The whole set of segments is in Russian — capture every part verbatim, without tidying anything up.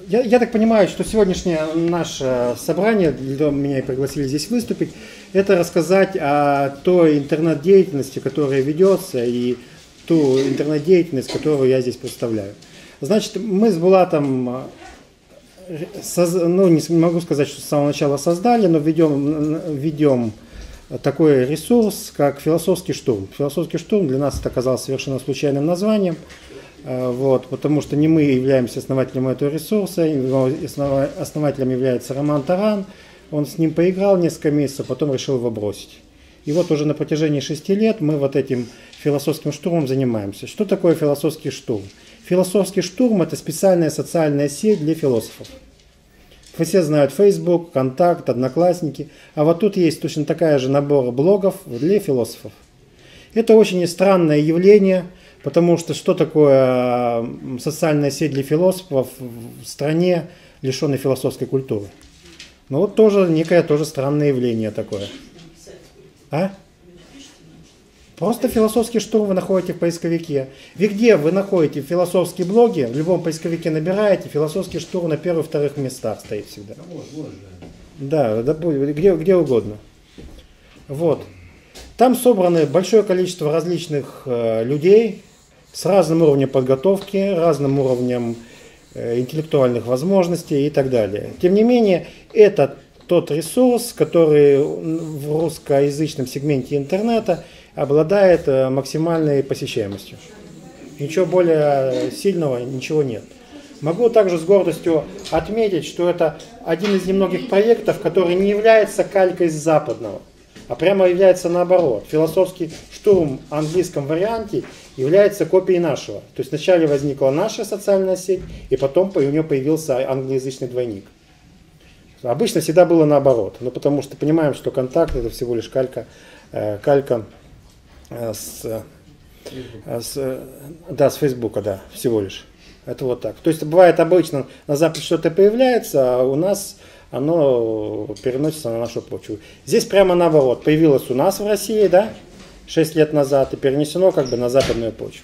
Я, я так понимаю, что сегодняшнее наше собрание, для меня и пригласили здесь выступить, это рассказать о той интернет-деятельности, которая ведется, и ту интернет-деятельность, которую я здесь представляю. Значит, мы с Булатом, соз... ну, не могу сказать, что с самого начала создали, но ведем, ведем такой ресурс, как «Философский штурм». «Философский штурм» для нас это оказалось совершенно случайным названием. Вот, потому что не мы являемся основателем этого ресурса, его основателем является Роман Таран, он с ним поиграл несколько месяцев, потом решил его бросить. И вот уже на протяжении шести лет мы вот этим философским штурмом занимаемся. Что такое философский штурм? Философский штурм – это специальная социальная сеть для философов. Все знают Facebook, Контакт, Одноклассники, а вот тут есть точно такая же набор блогов для философов. Это очень странное явление. Потому что что такое социальная сеть для философов в стране, лишенной философской культуры? Ну вот тоже некое тоже странное явление такое. А? Просто «Философский штурм» вы находите в поисковике. Где вы находите философские блоги, в любом поисковике набираете, «Философский штурм» на первых-вторых местах стоит всегда. Да, где, где угодно. Вот. Там собрано большое количество различных э, людей, с разным уровнем подготовки, разным уровнем э, интеллектуальных возможностей и так далее. Тем не менее, это тот ресурс, который в русскоязычном сегменте интернета обладает э, максимальной посещаемостью. Ничего более сильного, ничего нет. Могу также с гордостью отметить, что это один из немногих проектов, который не является калькой с западного, а прямо является наоборот. «Философский штурм» в английском варианте является копией нашего. То есть вначале возникла наша социальная сеть, и потом у нее появился англоязычный двойник. Обычно всегда было наоборот. Но потому что понимаем, что «Контакт» это всего лишь калька, калька с, с, да, с Фейсбука, да, всего лишь. Это вот так. То есть бывает обычно на Западе что-то появляется, а у нас оно переносится на нашу почву. Здесь прямо наоборот. Появилось у нас в России, да, шесть лет назад, и перенесено как бы на западную почву.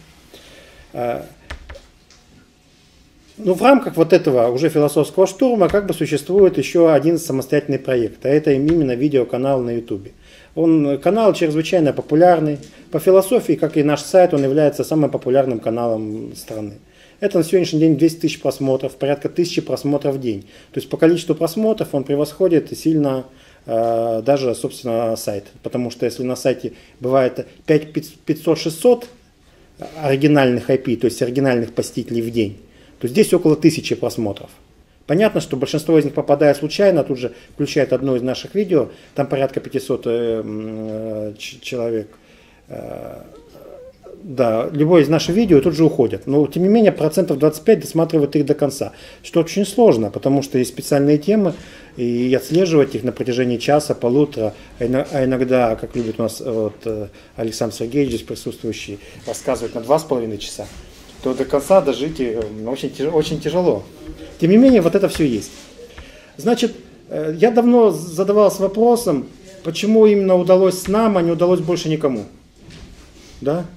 Ну, в рамках вот этого уже философского штурма как бы существует еще один самостоятельный проект, а это именно видеоканал на ютубе. Он канал чрезвычайно популярный. По философии, как и наш сайт, он является самым популярным каналом страны. Это на сегодняшний день двести тысяч просмотров, порядка тысячи просмотров в день. То есть по количеству просмотров он превосходит сильно э, даже, собственно, сайт. Потому что если на сайте бывает пятьсот-шестьсот оригинальных ай пи, то есть оригинальных посетителей в день, то здесь около тысячи просмотров. Понятно, что большинство из них, попадая случайно, тут же включает одно из наших видео, там порядка пятисот э, э, человек. Э, Да, любое из наших видео тут же уходят. Но, тем не менее, процентов двадцать пять досматривают их до конца. Что очень сложно, потому что есть специальные темы, и отслеживать их на протяжении часа, полутора, а иногда, как любит у нас вот, Александр Сергеевич, здесь присутствующий, рассказывать на два с половиной часа, то до конца дожить очень, очень тяжело. Тем не менее, вот это все есть. Значит, я давно задавался вопросом, почему именно удалось нам, а не удалось больше никому. Да?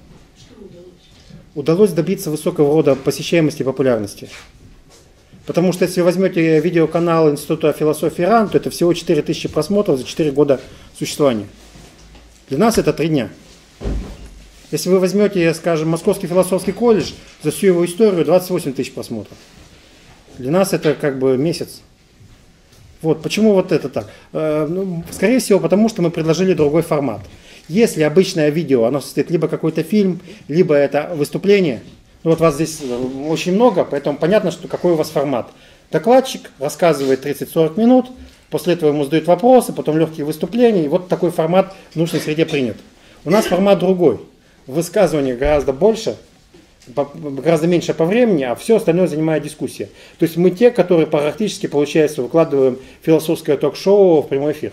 Удалось добиться высокого рода посещаемости и популярности. Потому что если вы возьмете видеоканал Института философии РАН, то это всего четыре тысячи просмотров за четыре года существования. Для нас это три дня. Если вы возьмете, скажем, Московский философский колледж, за всю его историю двадцать восемь тысяч просмотров. Для нас это как бы месяц. Вот, почему вот это так? Э, ну, скорее всего, потому что мы предложили другой формат. Если обычное видео, оно состоит либо какой-то фильм, либо это выступление, ну вот вас здесь очень много, поэтому понятно, что какой у вас формат. Докладчик рассказывает тридцать-сорок минут, после этого ему задают вопросы, потом легкие выступления, и вот такой формат в научной среде принят. У нас формат другой. Высказываний гораздо больше, гораздо меньше по времени, а все остальное занимает дискуссия. То есть мы те, которые практически, получается, выкладываем философское ток-шоу в прямой эфир.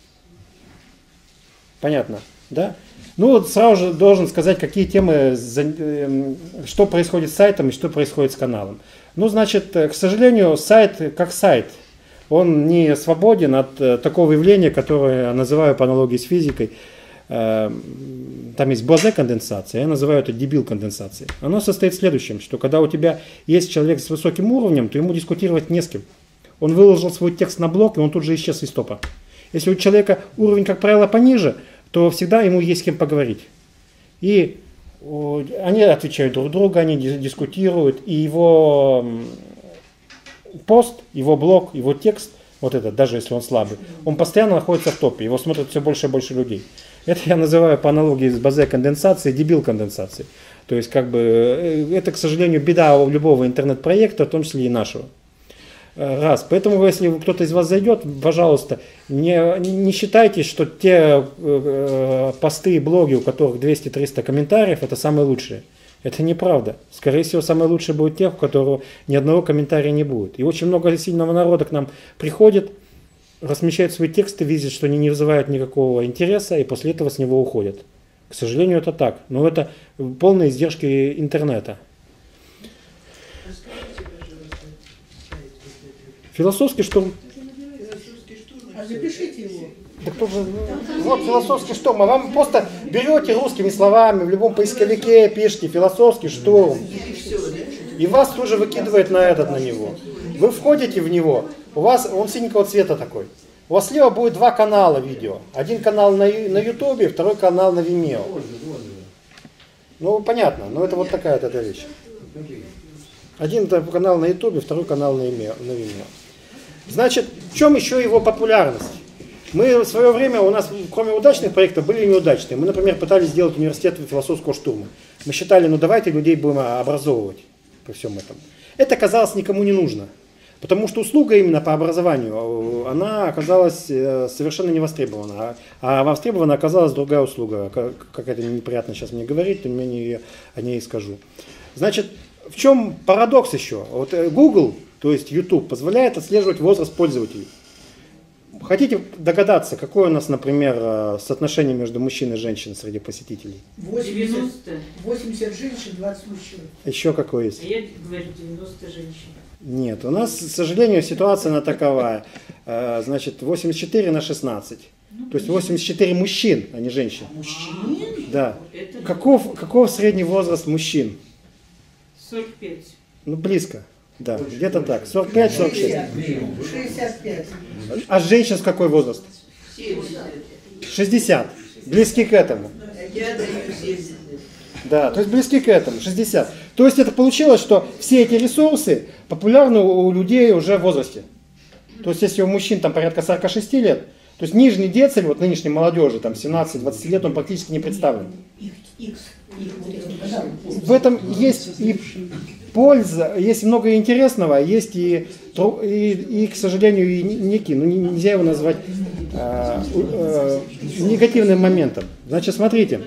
Понятно, да? Ну вот сразу же должен сказать, какие темы, что происходит с сайтом и что происходит с каналом. Ну, значит, к сожалению, сайт как сайт, он не свободен от такого явления, которое я называю по аналогии с физикой, там там есть базе-конденсация, я называю это дебил-конденсацией. Оно состоит в следующем, что когда у тебя есть человек с высоким уровнем, то ему дискутировать не с кем. Он выложил свой текст на блок, и он тут же исчез из топа. Если у человека уровень, как правило, пониже, то всегда ему есть с кем поговорить. И они отвечают друг другу, они дискутируют, и его пост, его блог, его текст, вот этот, даже если он слабый, он постоянно находится в топе, его смотрят все больше и больше людей. Это я называю по аналогии с базе-конденсацией дебил-конденсацией. То есть, как бы, это, к сожалению, беда у любого интернет-проекта, в том числе и нашего. Раз. Поэтому, если кто-то из вас зайдет, пожалуйста, не, не считайте, что те э, посты и блоги, у которых двести-триста комментариев, это самые лучшие. Это неправда. Скорее всего, самые лучшие будут тех, у которых ни одного комментария не будет. И очень много сильного народа к нам приходит, размещают свои тексты, видят, что они не вызывают никакого интереса, и после этого с него уходят. К сожалению, это так. Но это полные издержки интернета. Философский штурм. А запишите его. Да кто же, вот философский штурм. А вам просто берете русскими словами, в любом поисковике пишите философский штурм. И вас тоже выкидывает на этот, на него. Вы входите в него, у вас, он синенького цвета такой. У вас слева будет два канала видео. Один канал на, на YouTube, второй канал на Vimeo. Ну, понятно, но это вот такая вот эта вещь. Один канал на YouTube, второй канал на Vimeo. Значит, в чем еще его популярность? Мы в свое время, у нас, кроме удачных проектов, были неудачные. Мы, например, пытались сделать университет философского штурма. Мы считали, ну давайте людей будем образовывать по всем этом. Это казалось никому не нужно. Потому что услуга именно по образованию, она оказалась совершенно не востребована. А востребована оказалась другая услуга. Как это неприятно сейчас мне говорить, тем не менее я о ней скажу. Значит, в чем парадокс еще? Вот Google, то есть YouTube, позволяет отслеживать возраст пользователей. Хотите догадаться, какое у нас, например, соотношение между мужчин и женщин среди посетителей? восемьдесят, восемьдесят женщин, двадцать мужчин. Еще какое есть? А я говорю девяносто женщин. Нет, у нас, к сожалению, ситуация она таковая. Значит, восемьдесят четыре на шестнадцать. То есть восемьдесят четыре мужчин, а не женщин. Мужчин? Да. Каков, каков средний возраст мужчин? сорок пять. Ну, близко. Да, где-то так. сорок пять - сорок шесть. шестьдесят пять. А женщин с какой возраст? шестьдесят. Близки к этому. Да, то есть близки к этому, шестьдесят. То есть это получилось, что все эти ресурсы популярны у людей уже в возрасте. То есть если у мужчин там порядка сорока шести лет, то есть нижний децель, вот нынешней молодежи, там семнадцать-двадцать лет, он практически не представлен. В этом есть и польза, есть много интересного, есть и, и, и к сожалению, и некий, ну нельзя его назвать э, э, негативным моментом. Значит, смотрите.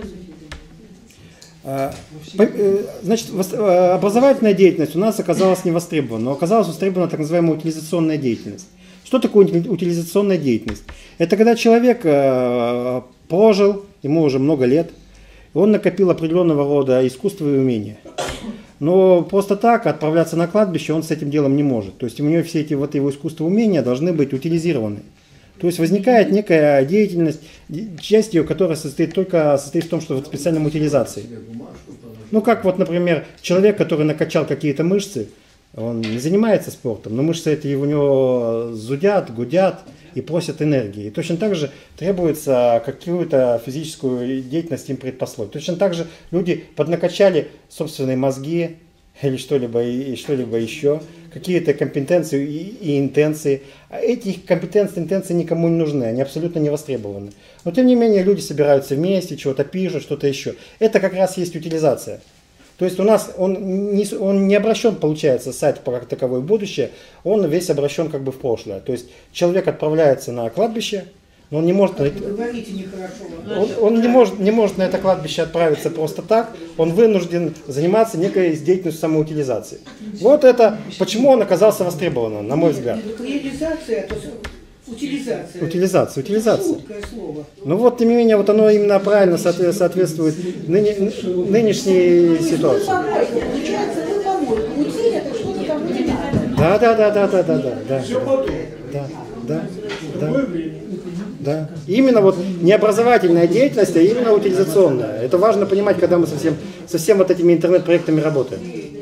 Значит, образовательная деятельность у нас оказалась не востребована, но оказалась востребована так называемая утилизационная деятельность. Что такое утилизационная деятельность? Это когда человек прожил, ему уже много лет, он накопил определенного рода искусство и умения. Но просто так отправляться на кладбище он с этим делом не может. То есть у него все эти вот его искусства и умения должны быть утилизированы. То есть возникает некая деятельность, часть ее, которая состоит только состоит в том, что в специальной утилизации. Ну как вот, например, человек, который накачал какие-то мышцы, он не занимается спортом, но мышцы эти у него зудят, гудят и просят энергии. И точно так же требуется какую-то физическую деятельность им предпослать. Точно так же люди поднакачали собственные мозги или что-либо и что-либо еще, какие-то компетенции и, и интенции. А эти компетенции, интенции никому не нужны, они абсолютно не востребованы. Но тем не менее люди собираются вместе, чего-то пишут, что-то еще. Это как раз есть утилизация. То есть у нас он не, он не обращен, получается, сайт как таковой в будущее, он весь обращен как бы в прошлое. То есть человек отправляется на кладбище, но он не может, Вы говорите нехорошо. он, он не может, не может на это кладбище отправиться просто так, он вынужден заниматься некой деятельностью самоутилизации. Вот это, почему он оказался востребованным, на мой взгляд. Утилизация, то есть утилизация. Утилизация, утилизация. Жуткое слово. Ну вот, тем не менее, вот оно именно правильно соответствует ныне, нынешней ситуации. Получается, вы помойка. Утиль это что-то там вытирает. Да, да, да, да, да, да, да, да, да, да, да. Да. Именно вот не образовательная деятельность, а именно утилизационная. Это важно понимать, когда мы со, всем, со всем вот этими интернет-проектами работаем.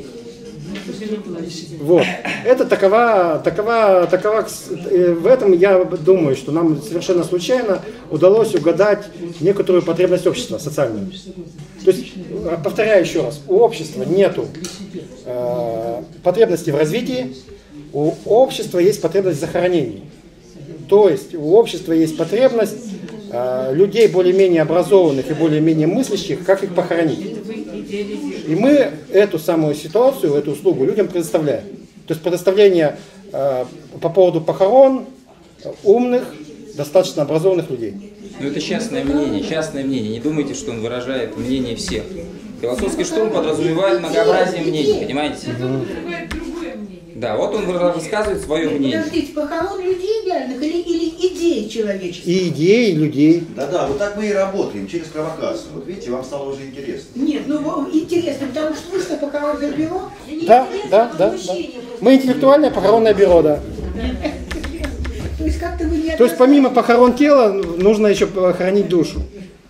Вот. Это такова, такова, такова, в этом я думаю, что нам совершенно случайно удалось угадать некоторую потребность общества, социальную. То есть, повторяю еще раз, у общества нету э, потребности в развитии, у общества есть потребность в захоронении. То есть у общества есть потребность э, людей более-менее образованных и более-менее мыслящих, как их похоронить. И мы эту самую ситуацию, эту услугу людям предоставляем. То есть предоставление э, по поводу похорон умных, достаточно образованных людей. Ну это частное мнение, частное мнение. Не думайте, что он выражает мнение всех. Философский штурм подразумевает многообразие мнений, понимаете? Да, вот он высказывает свое мнение. Подождите, похорон людей реальных или, или идей человеческих? И идеи, и людей. Да-да, вот так мы и работаем, через провокацию. Вот видите, вам стало уже интересно. Нет, ну интересно, потому что вы что, похоронное бюро? Да, да, да, да. Мы интеллектуальное похоронное бюро, да. То есть как-то вы не... То есть помимо похорон тела нужно еще похоронить душу.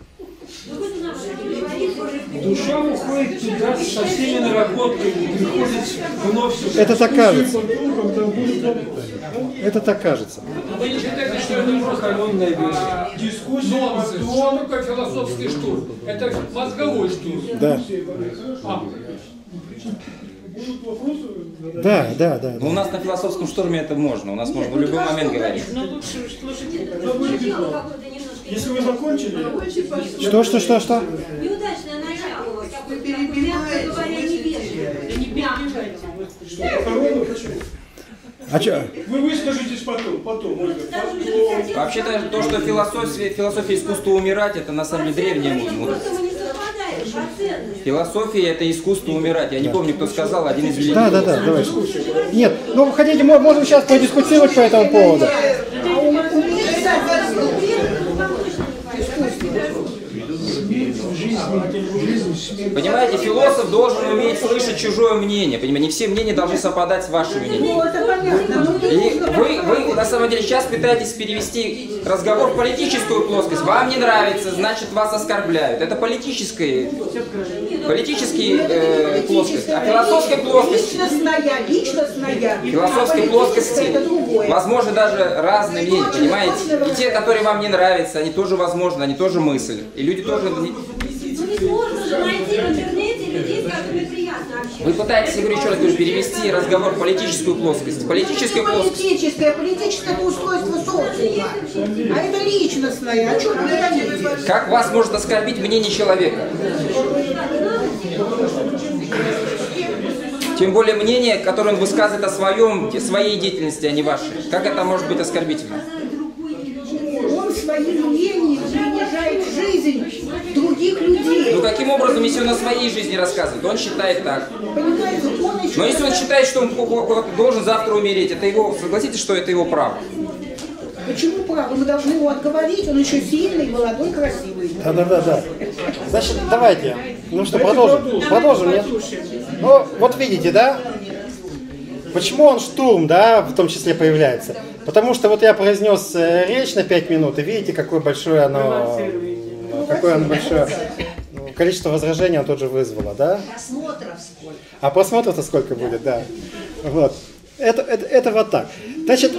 Душа уходит туда со всеми наработками, приходит вновь... Это так кажется. Это так кажется. Вы не считаете, что это похоронная дискуссия? Нонсенс. Что такое философский штурм? Это мозговой штурм. Да. А. Да, да, да. Но у нас на философском штурме это можно. У нас можно в любой момент говорить. Но лучше слушайте. Если вы закончили... Что, что, что, что? Неудачное начало. Вы перебиваете, говоря, невежливо. Да не перебивайте. Что, похорону почему? А что? Вы выскажетесь потом, потом, Ольга, потом. Вообще-то то, что философия, философия искусства умирать, это на самом деле древняя мудрость. Просто мы не совпадаем по ценности. Философия это искусство умирать. Я не помню, кто сказал, один из великих. Да, да, да, давай. Нет, ну хотите, мы можем сейчас подискутировать по этому поводу. Понимаете, философ должен уметь слышать чужое мнение. Понимаете, не все мнения должны совпадать с вашим мнением. Ну, это понятно. И вы, вы на самом деле сейчас пытаетесь перевести разговор в политическую плоскость. Вам не нравится, значит вас оскорбляют. Это политическая, политические э, плоскость. А философской плоскости, Личностная, личностная. философской плоскости, Это другое. возможно даже разные мнения, понимаете? И те, которые вам не нравятся, они тоже возможны, они тоже мысль. И люди тоже... Ну ведь можно же найти в интернете людей, с которыми приятно общаться. Вы пытаетесь, я говорю еще раз, говорю, перевести разговор в политическую плоскость. Политическую плоскость. Политическое, политическое это устройство социума. А это личностное. О чем вы говорите? Как вас может оскорбить мнение человека? Тем более мнение, которое он высказывает о своем, своей деятельности, а не вашей. Как это может быть оскорбительно? Он своим мнением принижает жизнь других людей. Ну каким образом, если он о своей жизни рассказывает? Он считает так. Понимаете, он еще... Но если он считает, что он должен завтра умереть, это его, согласитесь, что это его право? Почему право? Мы должны его отговорить, он еще сильный, молодой, красивый. Да, да, да, да. Значит, давайте. Ну что, продолжим. Продолжим, нет? Ну, вот видите, да? Почему он штурм, да, в том числе появляется? Потому что вот я произнес э, речь на пять минут, и видите, какое большое оно, какое оно большое ну, количество возражений он тоже вызвало, да? Просмотров сколько? А просмотров-то сколько будет, да. Вот. Это, это, это вот так. Значит,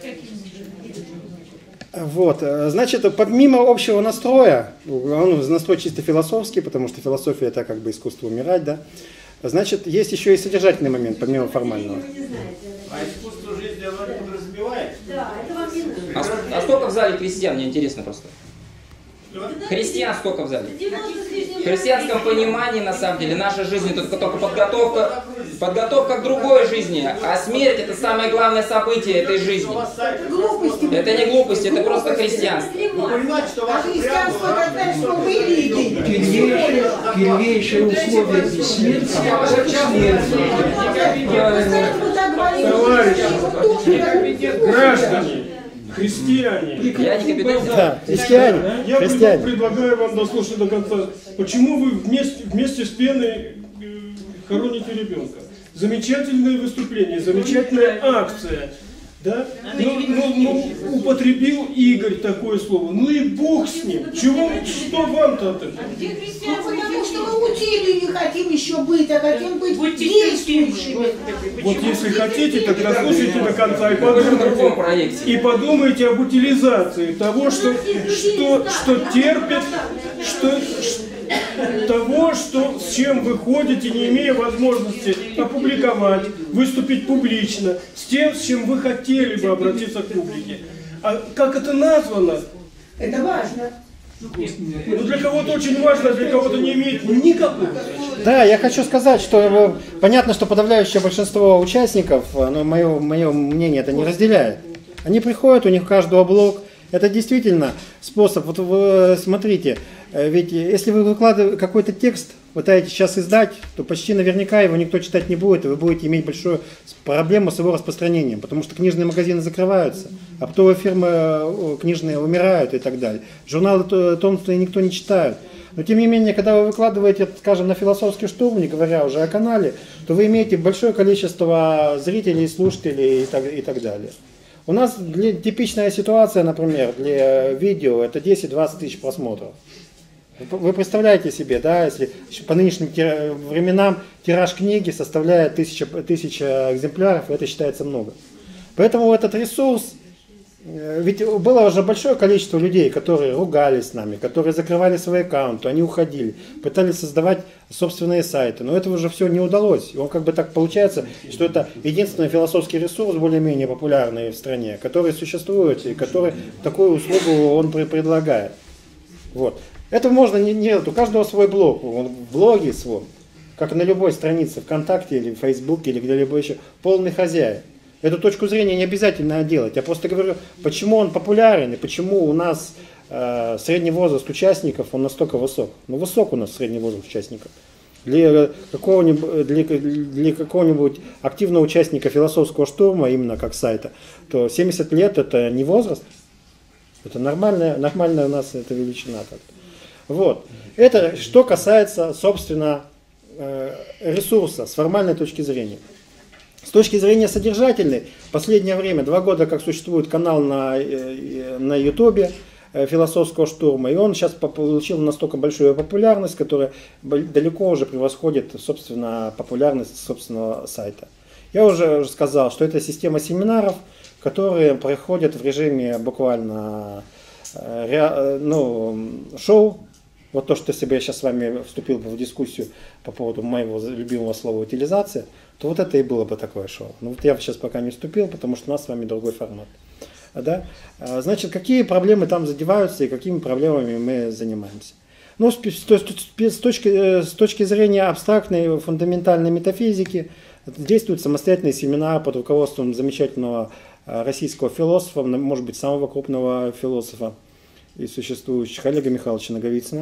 вот, значит, помимо общего настроя, он настрой чисто философский, потому что философия это как бы искусство умирать, да. Значит, есть еще и содержательный момент, помимо формального. А искусство жизни оно не подразумевает? Да, это вам не нужно. А, а сколько в зале христиан? Мне интересно просто. Христиан сколько в зале? В христианском понимании, на самом деле, наша жизнь это только подготовка, подготовка к другой жизни. А смерть это самое главное событие этой жизни. Глупости. Это не глупость, это просто христианство. Вы понимаете, что А ваша христианство это что вы религии? Первейшее условие смерти – это смерть. Товарищи, граждане, христиане, Я не компетентен. Да, христиане, я христиане. предлагаю вам дослушать до конца. Почему вы вместе, вместе с пеной э, хороните ребенка? Замечательное выступление, замечательная акция. Да? Ну, ну, ну, употребил Игорь такое слово. Ну и Бог с ним. Чего, что вам-то от этого? Ну, потому что мы утили не хотим еще быть, а хотим быть действующими. Вот если хотите, так дослушайте до конца и подумайте, и подумайте об утилизации того, что, что, что терпит, что, того, что, с чем вы ходите, не имея возможности опубликовать, выступить публично, с тем, с чем вы хотели бы обратиться к публике. А как это названо? Это важно. Ну, для кого-то очень важно, а для кого-то не имеет никакого. Да, я хочу сказать, что понятно, что подавляющее большинство участников, но мое, мое мнение это не разделяет. Они приходят, у них у каждого блог. Это действительно способ. Вот вы смотрите, ведь если вы выкладываете какой-то текст, пытаетесь сейчас издать, то почти наверняка его никто читать не будет, и вы будете иметь большую проблему с его распространением, потому что книжные магазины закрываются, оптовые фирмы книжные умирают и так далее. Журналы томственные никто не читает. Но тем не менее, когда вы выкладываете, скажем, на философский штурм, не говоря уже о канале, то вы имеете большое количество зрителей, слушателей и так, и так далее. У нас для, типичная ситуация, например, для видео, это десять-двадцать тысяч просмотров. Вы представляете себе, да, если по нынешним временам тираж книги составляет тысяча, тысяча экземпляров, это считается много. Поэтому этот ресурс, ведь было уже большое количество людей, которые ругались с нами, которые закрывали свои аккаунты, они уходили, пытались создавать собственные сайты, но этого уже все не удалось. И он как бы так получается, что это единственный философский ресурс, более-менее популярный в стране, который существует и который такую услугу он предлагает. Вот. Это можно не делать, у каждого свой блог, он в блоге свой, как на любой странице ВКонтакте или в Фейсбуке или где-либо еще, полный хозяин. Эту точку зрения не обязательно делать. Я просто говорю, почему он популярен и почему у нас э, средний возраст участников он настолько высок. Ну, высок у нас средний возраст участников. Для какого-нибудь, для, для какого-нибудь активного участника философского штурма, именно как сайта, то семьдесят лет это не возраст. Это нормальная, нормальная у нас эта величина. Вот. Это что касается, собственно, э, ресурса с формальной точки зрения. С точки зрения содержательной, в последнее время, два года как существует канал на, на Ютубе философского штурма, и он сейчас получил настолько большую популярность, которая далеко уже превосходит, собственно, популярность собственного сайта. Я уже сказал, что это система семинаров, которые проходят в режиме буквально ну, шоу. Вот то, что если бы я сейчас с вами вступил бы в дискуссию по поводу моего любимого слова «утилизация», то вот это и было бы такое шоу. Но вот я сейчас пока не вступил, потому что у нас с вами другой формат. Да? Значит, какие проблемы там задеваются и какими проблемами мы занимаемся? Ну, с точки, с точки зрения абстрактной фундаментальной метафизики действует самостоятельный семинар под руководством замечательного российского философа, может быть, самого крупного философа из существующих, Олега Михайловича Наговицына.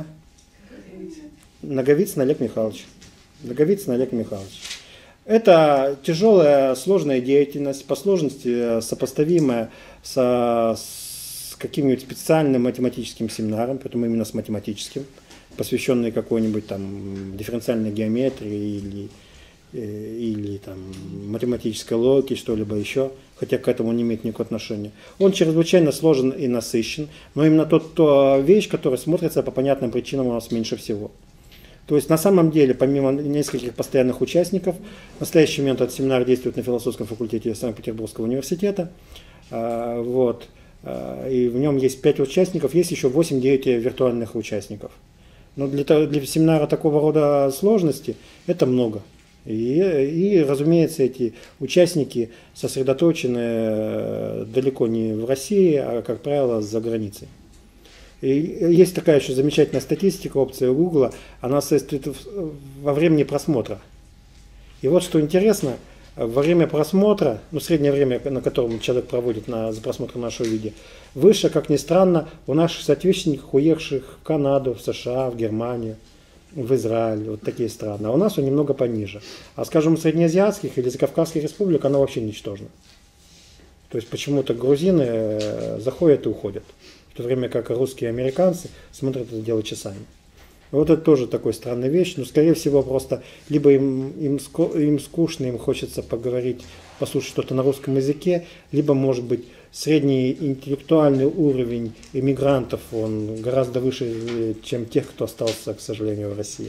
Наговицын Олег Михайлович. Наговицын Олег Михайлович. Это тяжелая, сложная деятельность, по сложности сопоставимая со, с каким-нибудь специальным математическим семинаром, поэтому именно с математическим, посвященный какой-нибудь там дифференциальной геометрии или, или там, математической логике, что-либо еще, хотя к этому не имеет никакого отношения. Он чрезвычайно сложен и насыщен, но именно тот, та вещь, которая смотрится по понятным причинам у нас меньше всего. То есть на самом деле, помимо нескольких постоянных участников, в настоящий момент этот семинар действует на философском факультете Санкт-Петербургского университета. Вот, и в нем есть пять участников, есть еще восемь-девять виртуальных участников. Но для, для семинара такого рода сложности это много. И, и, разумеется, эти участники сосредоточены далеко не в России, а, как правило, за границей. И есть такая еще замечательная статистика, опция Google, она состоит во времени просмотра. И вот что интересно, во время просмотра, ну среднее время, на котором человек проводит на, за просмотром нашего видео, выше, как ни странно, у наших соотечественников, уехавших в Канаду, в США, в Германию, в Израиль, вот такие страны. А у нас он немного пониже. А скажем, у среднеазиатских или закавказских республик оно вообще ничтожно. То есть почему-то грузины заходят и уходят. В то время как русские и американцы смотрят это дело часами. Вот это тоже такой странная вещь, но скорее всего просто либо им, им, им скучно, им хочется поговорить, послушать что-то на русском языке, либо может быть средний интеллектуальный уровень иммигрантов, он гораздо выше, чем тех, кто остался, к сожалению, в России.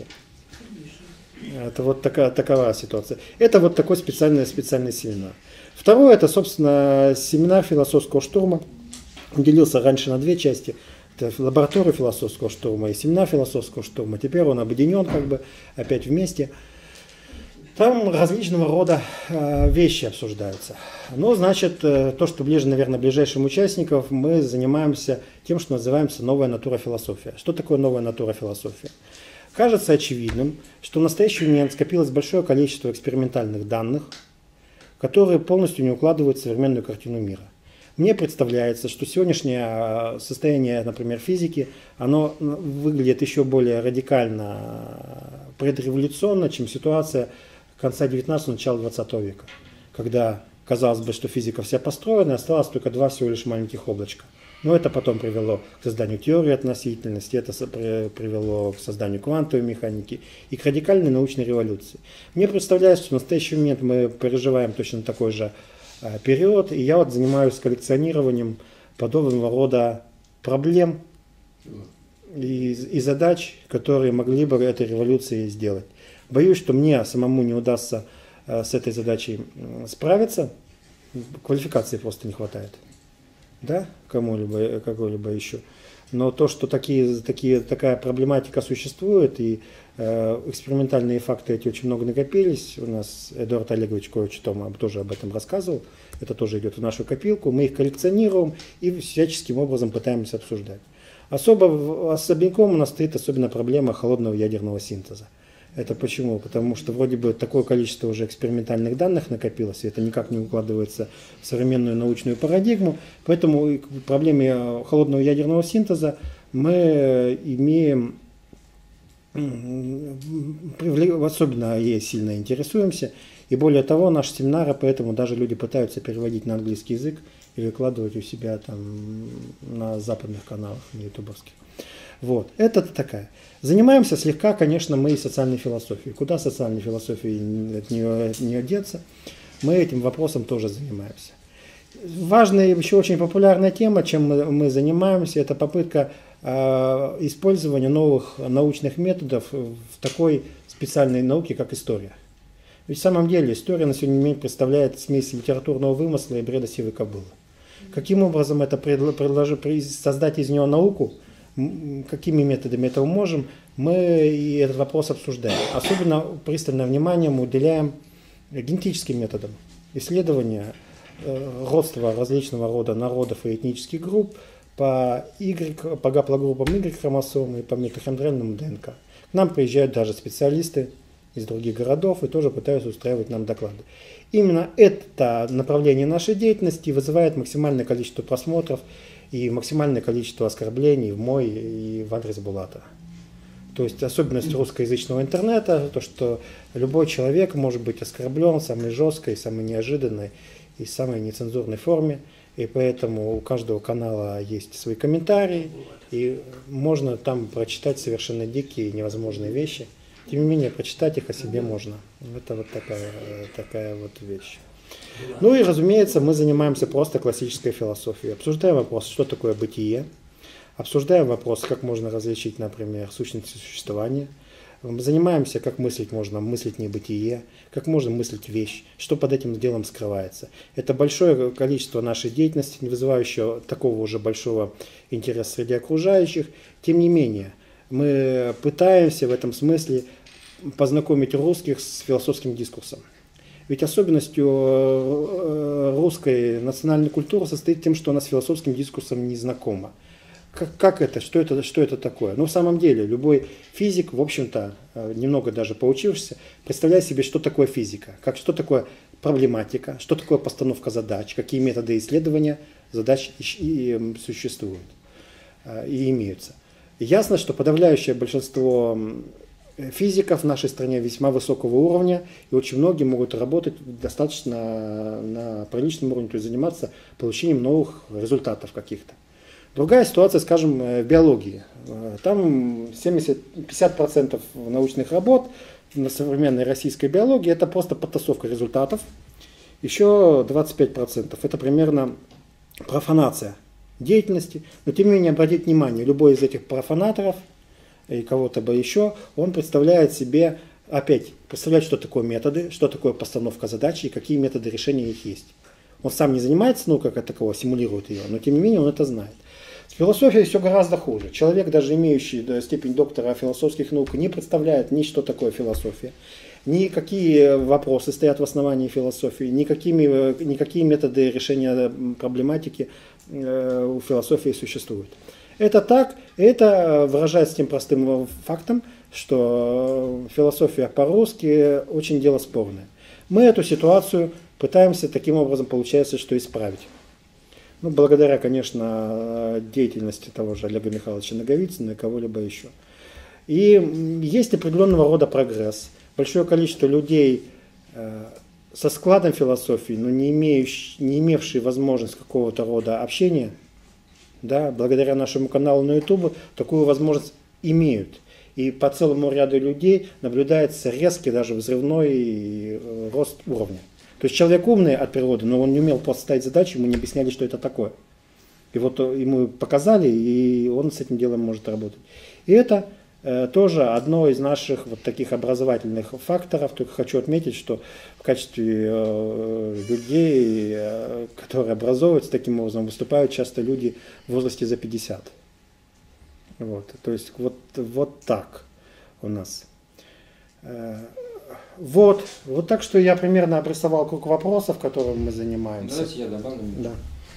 Это вот такая, такова ситуация. Это вот такой специальный, специальный семинар. Второе, это, собственно, семинар философского штурма. Он делился раньше на две части. Это лаборатория философского штурма и семинар философского штурма. Теперь он объединен как бы опять вместе. Там различного рода э, вещи обсуждаются. Ну, значит, э, то, что ближе, наверное, ближайшим участникам, мы занимаемся тем, что называемся новая натура философия. Что такое новая натура философия? Кажется очевидным, что в настоящий момент скопилось большое количество экспериментальных данных, которые полностью не укладывают в современную картину мира. Мне представляется, что сегодняшнее состояние, например, физики, оно выглядит еще более радикально предреволюционно, чем ситуация конца девятнадцатого, начала двадцатого века, когда казалось бы, что физика вся построена, осталось только два всего лишь маленьких облачка. Но это потом привело к созданию теории относительности, это привело к созданию квантовой механики и к радикальной научной революции. Мне представляется, что в настоящий момент мы переживаем точно такой же период, и я вот занимаюсь коллекционированием подобного рода проблем и, и задач, которые могли бы этой революции сделать. Боюсь, что мне самому не удастся с этой задачей справиться, квалификации просто не хватает. Да, кому-либо, какой-либо еще. Но то, что такие, такие, такая проблематика существует, и э, экспериментальные факты эти очень много накопились, у нас Эдуард Олегович кое-что тоже об этом рассказывал, это тоже идет в нашу копилку, мы их коллекционируем и всяческим образом пытаемся обсуждать. Особо особняком у нас стоит особенно проблема холодного ядерного синтеза. Это почему? Потому что вроде бы такое количество уже экспериментальных данных накопилось, и это никак не укладывается в современную научную парадигму. Поэтому к проблеме холодного ядерного синтеза мы имеем, особенно ей сильно интересуемся. И более того, наши семинары, поэтому даже люди пытаются переводить на английский язык и выкладывать у себя там на западных каналах, на ютубовских. Вот, это такая. Занимаемся слегка, конечно, мы и социальной философией. Куда социальной философии от нее не одеться, мы этим вопросом тоже занимаемся. Важная, еще очень популярная тема, чем мы, мы занимаемся, это попытка э, использования новых научных методов в такой специальной науке, как история. Ведь в самом деле история на сегодняшний день представляет смесь литературного вымысла и бреда сивой кобылы. Каким образом это предложить, создать из нее науку? Какими методами этого можем, мы и этот вопрос обсуждаем. Особенно пристальное внимание мы уделяем генетическим методам исследования родства различного рода народов и этнических групп по, y, по гаплогруппам Y-хромосомы и по митохондриальному ДНК. К нам приезжают даже специалисты из других городов и тоже пытаются устраивать нам доклады. Именно это направление нашей деятельности вызывает максимальное количество просмотров и максимальное количество оскорблений в мой и в адрес Булата. То есть особенность русскоязычного интернета, то что любой человек может быть оскорблен в самой жесткой, самой неожиданной и самой нецензурной форме. И поэтому у каждого канала есть свои комментарии, и можно там прочитать совершенно дикие и невозможные вещи. Тем не менее, прочитать их о себе можно. Это вот такая, такая вот вещь. Ну и, разумеется, мы занимаемся просто классической философией. Обсуждаем вопрос, что такое бытие. Обсуждаем вопрос, как можно различить, например, сущность существования. Занимаемся, как мыслить можно мыслить небытие, как можно мыслить вещь, что под этим делом скрывается. Это большое количество нашей деятельности, не вызывающего такого уже большого интереса среди окружающих. Тем не менее, мы пытаемся в этом смысле познакомить русских с философским дискурсом. Ведь особенностью русской национальной культуры состоит в том, что она с философским дискурсом не знакома. Как, как это? Что это? Что это такое? Ну, в самом деле, любой физик, в общем-то, немного даже поучившийся, представляет себе, что такое физика, как, что такое проблематика, что такое постановка задач, какие методы исследования задач и, и существуют и имеются. И ясно, что подавляющее большинство физиков в нашей стране весьма высокого уровня, и очень многие могут работать достаточно на приличном уровне, то есть заниматься получением новых результатов каких-то. Другая ситуация, скажем, в биологии. Там семьдесят-пятьдесят процентов научных работ на современной российской биологии это просто подтасовка результатов. Еще двадцать пять процентов это примерно профанация деятельности. Но тем не менее, обратите внимание, любой из этих профанаторов и кого-то бы еще, он представляет себе, опять, представляет, что такое методы, что такое постановка задачи и какие методы решения их есть. Он сам не занимается наукой как такового, симулирует ее, но тем не менее он это знает. С философией все гораздо хуже. Человек, даже имеющий степень доктора философских наук, не представляет ни что такое философия, ни какие вопросы стоят в основании философии, ни какими, никакие методы решения проблематики у философии существуют. Это так, это выражается тем простым фактом, что философия по-русски очень дело спорное. Мы эту ситуацию пытаемся таким образом, получается, что исправить. Ну, благодаря, конечно, деятельности того же Олега Михайловича Наговицына и кого-либо еще. И есть определенного рода прогресс. Большое количество людей э, со складом философии, но не, имеющие, не имевшие возможность какого-то рода общения, да, благодаря нашему каналу на YouTube такую возможность имеют. И по целому ряду людей наблюдается резкий, даже взрывной рост уровня. То есть человек умный от природы, но он не умел просто ставить задачи, ему не объясняли, что это такое. И вот ему показали, и он с этим делом может работать. И это э, тоже одно из наших вот таких образовательных факторов. Только хочу отметить, что в качестве э, людей, э, которые образовываются таким образом, выступают часто люди в возрасте за пятьдесят. Вот, то есть вот, вот так у нас. Вот, вот так что я примерно обрисовал круг вопросов, которыми мы занимаемся. Давайте я добавлю. Да.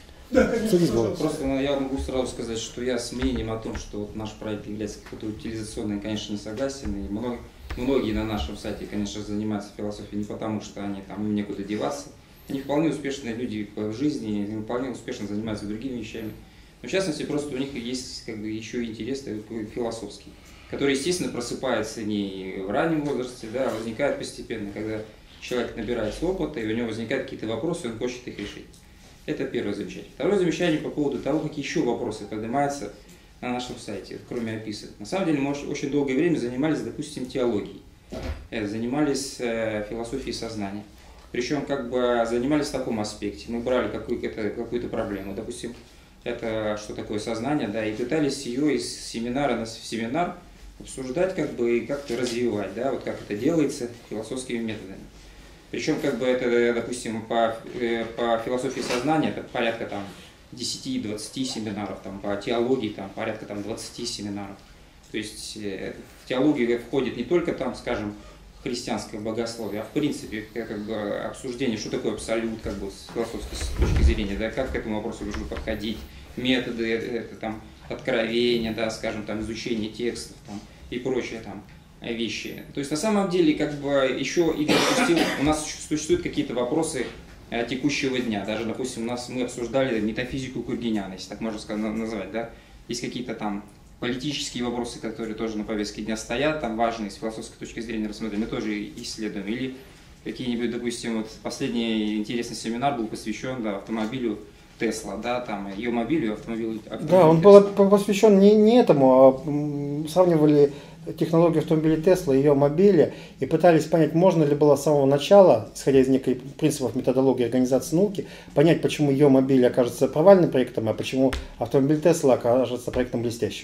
Просто ну, я могу сразу сказать, что я с мнением о том, что вот наш проект является какой-то утилизационный, конечно, не согласен. И много, многие на нашем сайте, конечно, занимаются философией не потому, что они там им некуда деваться. Они вполне успешные люди в жизни, они вполне успешно занимаются другими вещами. Но в частности, просто у них есть как бы еще интерес такой философский, который, естественно, просыпается не в раннем возрасте, да, а возникает постепенно, когда человек набирается опыта, и у него возникают какие-то вопросы, и он хочет их решить. Это первое замечание. Второе замечание по поводу того, какие еще вопросы поднимаются на нашем сайте, кроме описанных. На самом деле, мы очень долгое время занимались, допустим, теологией, занимались философией сознания. Причем как бы занимались в таком аспекте. Мы брали какую-то, какую-то проблему, допустим, это что такое сознание, да, и пытались ее из семинара на семинар обсуждать как бы и как-то развивать, да, вот как это делается философскими методами. Причем как бы это, допустим, по, по философии сознания это порядка там десяти-двадцати семинаров, там, по теологии там порядка там двадцати семинаров. То есть в теологию входит не только там, скажем, христианское богословие, а в принципе как бы обсуждение, что такое абсолют, как бы с философской точки зрения, да, как к этому вопросу нужно подходить, методы, это там откровения, да, скажем, там изучение текстов там, и прочие там вещи. То есть на самом деле как бы еще и допустим, у нас существуют какие-то вопросы текущего дня, даже допустим у нас мы обсуждали метафизику Кургиняна, если так можно сказать, назвать, да, есть какие-то там политические вопросы, которые тоже на повестке дня стоят, там важные с философской точки зрения рассмотрим, мы тоже исследуем. Или какие-нибудь, допустим, вот последний интересный семинар был посвящен да, автомобилю Тесла, да, там ее мобилю, автомобилю. автомобилю да, он Tesla. Был посвящен не, не этому, а сравнивали технологию автомобиля Тесла и ее мобиля и пытались понять, можно ли было с самого начала, исходя из неких принципов методологии организации науки, понять, почему ее мобиль окажется провальным проектом, а почему автомобиль Тесла окажется проектом блестящим.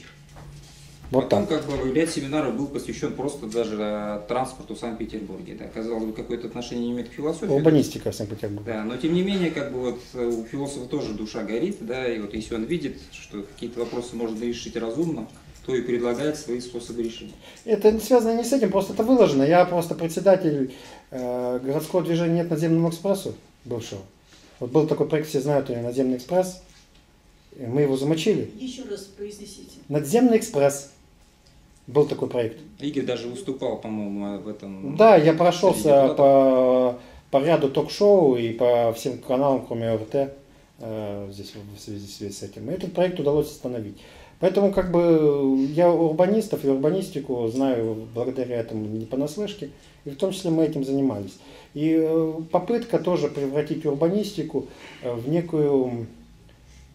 Вот Потом, так. как бы, ряд семинаров был посвящен просто даже транспорту в Санкт-Петербурге. Да. Казалось бы, какое-то отношение не имеет к философии. Урбанистика в Санкт-Петербурге. Да, но тем не менее, как бы вот у философа тоже душа горит, да, и вот если он видит, что какие-то вопросы можно решить разумно, то и предлагает свои способы решения. Это связано не с этим, просто это выложено. Я просто председатель э, городского движения «Нет наземному экспрессу» бывшего. Вот был такой проект, все знают, «Надземный экспресс». И мы его замочили. Еще раз произнесите. «Надземный экспресс». Был такой проект. Игорь даже выступал, по-моему, в этом... Да, я прошелся по, по ряду ток-шоу и по всем каналам, кроме ОРТ, э, здесь в связи, в связи с этим. И этот проект удалось остановить. Поэтому как бы я урбанистов и урбанистику знаю благодаря этому не понаслышке, и в том числе мы этим занимались. И попытка тоже превратить урбанистику в некую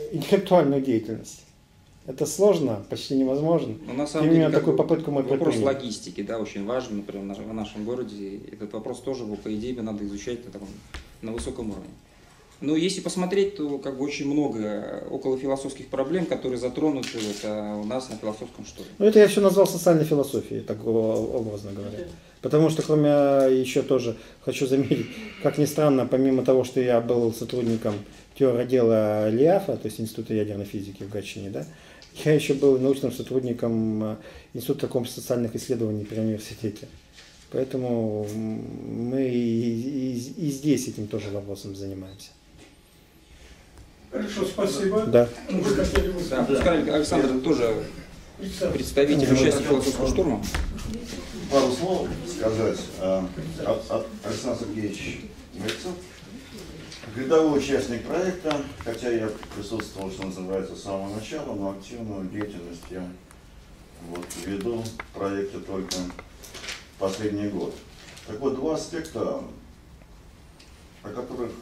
интеллектуальную деятельность. Это сложно, почти невозможно. Но на самом Именно деле, такую бы, попытку мы вопрос предприняли. логистики, да, очень важен, например, в нашем городе. Этот вопрос тоже, по идее, надо изучать на, таком, на высоком уровне. Но если посмотреть, то как бы очень много околофилософских проблем, которые затронуты вот, у нас на философском штурме. Ну, это я все назвал социальной философией, так образно говоря. Потому что, кроме, еще тоже хочу заметить, как ни странно, помимо того, что я был сотрудником теоротдела ЛИАФа, то есть Института ядерной физики в Гатчине, да, я еще был научным сотрудником Института социальных исследований при университете. Поэтому мы и, и, и здесь этим тоже вопросом занимаемся. Хорошо, спасибо. Да. Вы хотели бы... Да, пускай Александр тоже представитель участия философского штурма. Пару слов сказать. Александр Сергеевич Мальцев, рядовой участник проекта, хотя я присутствовал, что называется, с самого начала, но активную деятельность я вот, веду в проекте только последний год. Так вот, два аспекта, о которых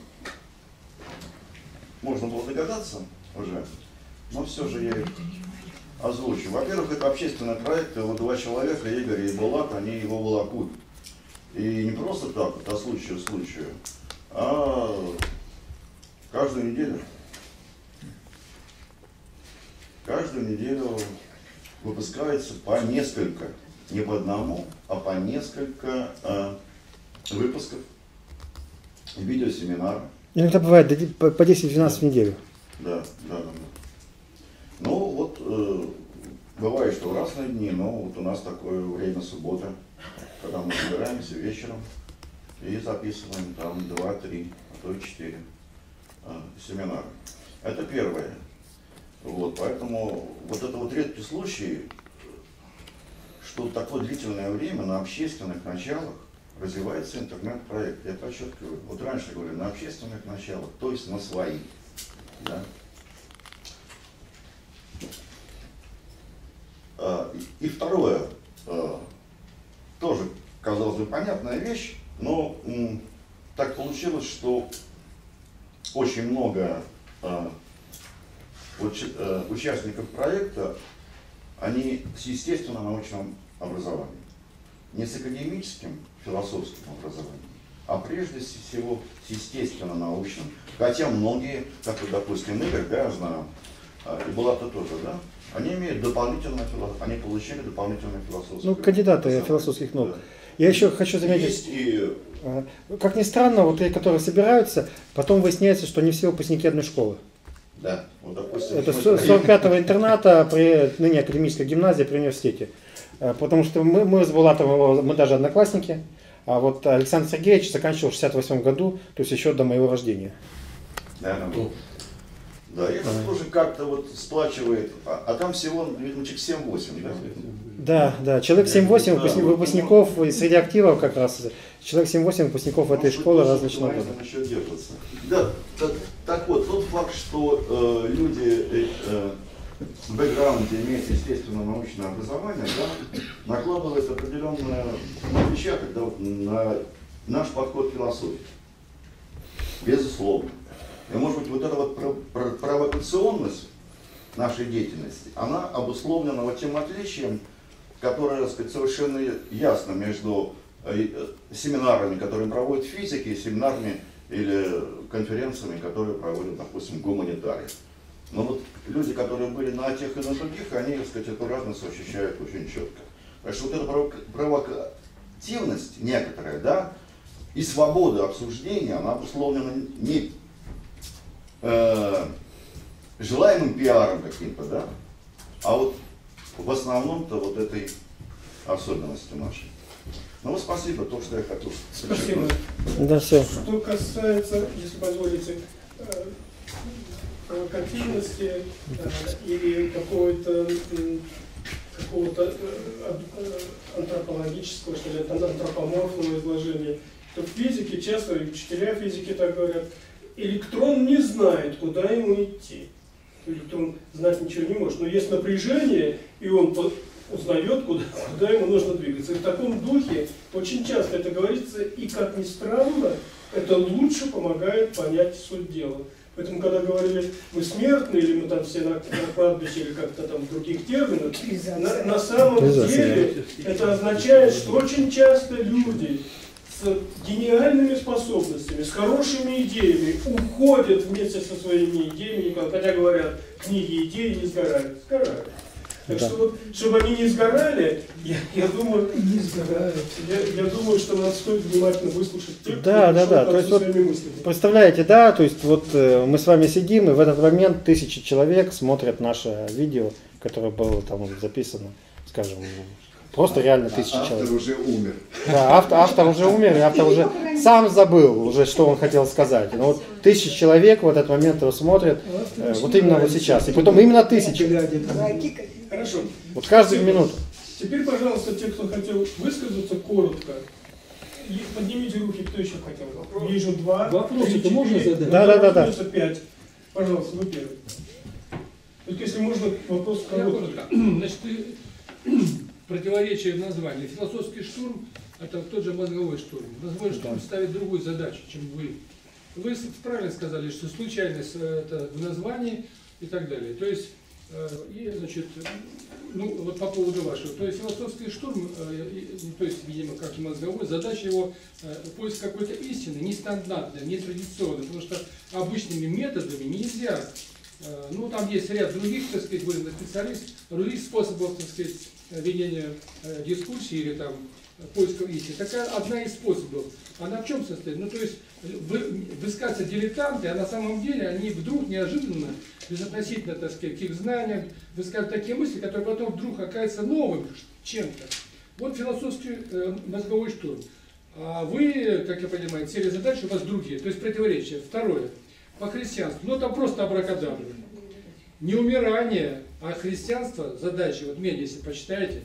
можно было догадаться уже, но все же я их озвучу. Во-первых, это общественный проект, и вот два человека, Игорь и Булат, они его волокут. И не просто так, вот, от случая к случаю, а каждую неделю. Каждую неделю выпускается по несколько, не по одному, а по несколько э, выпусков, видеосеминара. Иногда бывает по десять-двенадцать в неделю. Да, да, да. Ну вот, э, бывает, что в разные дни, но вот у нас такое время суббота, когда мы собираемся вечером и записываем там два-три, а то и четыре э, семинара. Это первое. Вот, поэтому вот это вот редкий случай, что такое длительное время на общественных началах развивается интернет-проект. Я подчеркиваю, вот раньше говорили, на общественных началах, то есть на своих. Да? И второе, тоже, казалось бы, понятная вещь, но так получилось, что очень много участников проекта, они с естественным научным образованием, не с академическим философским образованием, а прежде всего с естественно-научным. Хотя многие, как, допустим, Игорь, да, я знаю, и Булата тоже, да, они имеют дополнительное философское, они получили дополнительное философское. Ну, кандидаты философских наук. Да. Я еще хочу заметить, и... как ни странно, вот те, которые собираются, потом выясняется, что не все выпускники одной школы. Да, вот, допустим, это сорок пятого интерната при ныне академической гимназии при университете. Потому что мы, мы с Булатовым, мы даже одноклассники, а вот Александр Сергеевич заканчивал в шестьдесят восьмом году, то есть еще до моего рождения. Да, ну, да, это да. Тоже как-то вот сплачивает, а, а там всего, видимо, человек семь-восемь, да? Да, да, человек семь-восемь да, выпускников, выпускников ну, среди активов как раз, человек семь-восемь выпускников этой школы различного года. Да, так, так вот, тот факт, что э, люди э, в бэкграунде имеют естественно научное образование, да, накладывает определенный отпечаток да, на наш подход к философии. Безусловно. И может быть вот эта вот провокационность нашей деятельности, она обусловлена вот тем отличием, которое, так сказать, совершенно ясно между семинарами, которые проводят физики, и семинарами или конференциями, которые проводят, допустим, гуманитарии. Но вот люди, которые были на тех и на других, они, так сказать, эту разницу ощущают очень четко. Так что вот эта провокативность некоторая, да, и свобода обсуждения, она обусловлена не э, желаемым пиаром каким-то, да, а вот в основном-то вот этой особенностью нашей. Ну вот спасибо, то, что я хотел. Спасибо. Да, все. Что касается, если позволите, провокативности или какого-то какого-то антропологического, что ли, антропоморфного изложения, то в физике часто, и учителя физики так говорят, электрон не знает, куда ему идти. Электрон знать ничего не может, но есть напряжение, и он узнает, куда, куда ему нужно двигаться. И в таком духе очень часто это говорится, и, как ни странно, это лучше помогает понять суть дела. Поэтому, когда говорили, мы смертные, или мы там все на, на кладбище, или как-то там в других терминах, на, на самом деле это означает, что очень часто люди с гениальными способностями, с хорошими идеями уходят вместе со своими идеями, хотя говорят, книги идеи не сгорают. Сгорают. Так да. что вот, чтобы они не сгорали, я, я думаю, не сгорают. Я, я думаю, что нам стоит внимательно выслушать тех, да, кто да, да. То есть, вот, представляете, да, то есть вот э, мы с вами сидим, и в этот момент тысячи человек смотрят наше видео, которое было там записано, скажем, просто реально тысячи а человек. Автор уже умер. Да, автор, автор уже умер, и автор уже сам забыл, уже, что он хотел сказать. Но вот тысячи человек в этот момент его смотрят, э, вот именно вот сейчас. И потом именно тысячи. Хорошо. Вот каждую минуту. Теперь, пожалуйста, те, кто хотел высказаться коротко, поднимите руки, кто еще хотел. Вижу два. Вопросы-то можно задать? Да, да, да, да. пять. Пожалуйста, вы первый. Только если можно, вопрос короткий. Значит, противоречие в названии. Философский штурм – это тот же мозговой штурм. Мозговой штурм ставит другую задачу, чем вы. Вы правильно сказали, что случайность – это в названии и так далее. То есть, и, значит, ну, вот по поводу вашего. То есть, философский штурм, то есть, видимо, как и мозговой, задача его поиск какой-то истины, нестандартной, нетрадиционной, потому что обычными методами нельзя. Ну, там есть ряд других, так сказать, будем специалист, других способов, так сказать, ведения дискуссии или там поиска истины. Такая одна из способов. Она в чем состоит? Ну, то есть, вы, высказываются дилетанты, а на самом деле они вдруг неожиданно, безотносительно, так сказать, к их знаниям, высказывают такие мысли, которые потом вдруг оказываются новым чем-то. Вот философский э, мозговой штурм. А вы, как я понимаю, цели задачи у вас другие, то есть противоречия. Второе. По христианству. Ну, там просто абракадабра. Не умирание, а христианство, задача, вот медь, если почитаете,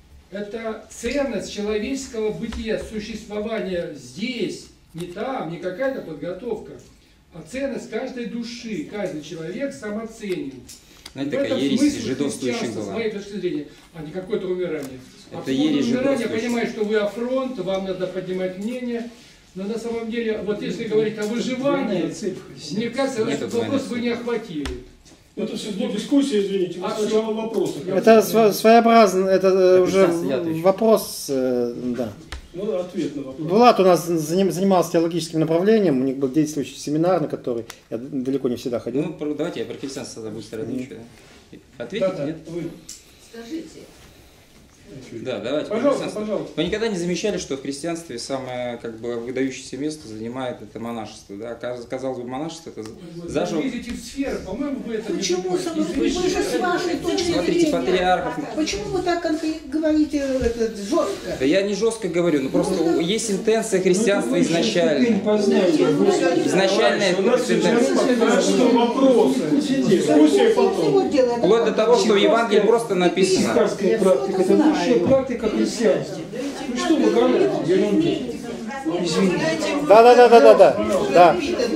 это ценность человеческого бытия, существования здесь, не там, не какая-то подготовка, а ценность каждой души, каждый человек самоценен. Знаете, такая ересь жидовствующих была. С моей точки зрения, а не какое-то умирание. Это а ересь умирание, я понимаю, что вы афронт, вам надо поднимать мнение, но на самом деле, вот если говорить о выживании, мне кажется, этот вопрос вы не охватили. Это все-таки дискуссия, извините, а сначала вопросы. Это своеобразно, это уже вопрос, да. Ну, ответ на вопрос. Влад у нас занимался теологическим направлением, у них был действующий семинар, на который я далеко не всегда ходил. Ну, давайте я про христианство тогда быстро отвечу. Ответить, да, нет? Вы. Скажите. Да, давайте. Пожалуйста, пожалуйста. Вы никогда не замечали, что в христианстве самое как бы выдающееся место занимает это монашество, да? Казалось бы, монашество это заживо. Вы видите в сферу, по-моему, вы это Почему не вы, вы же с вашей точки Смотрите, зрения, патриархов. почему вы так говорите это, жестко? Да я не жестко говорю, но просто ну, есть интенция христианства изначально. Изначально у нас сейчас вопросы, дискуссия потом. Вплоть до того, что в Евангелии просто написано. Высшая практика христианства. Ну что вы говорите? Извините. Да, да, да, да, да, да. Да.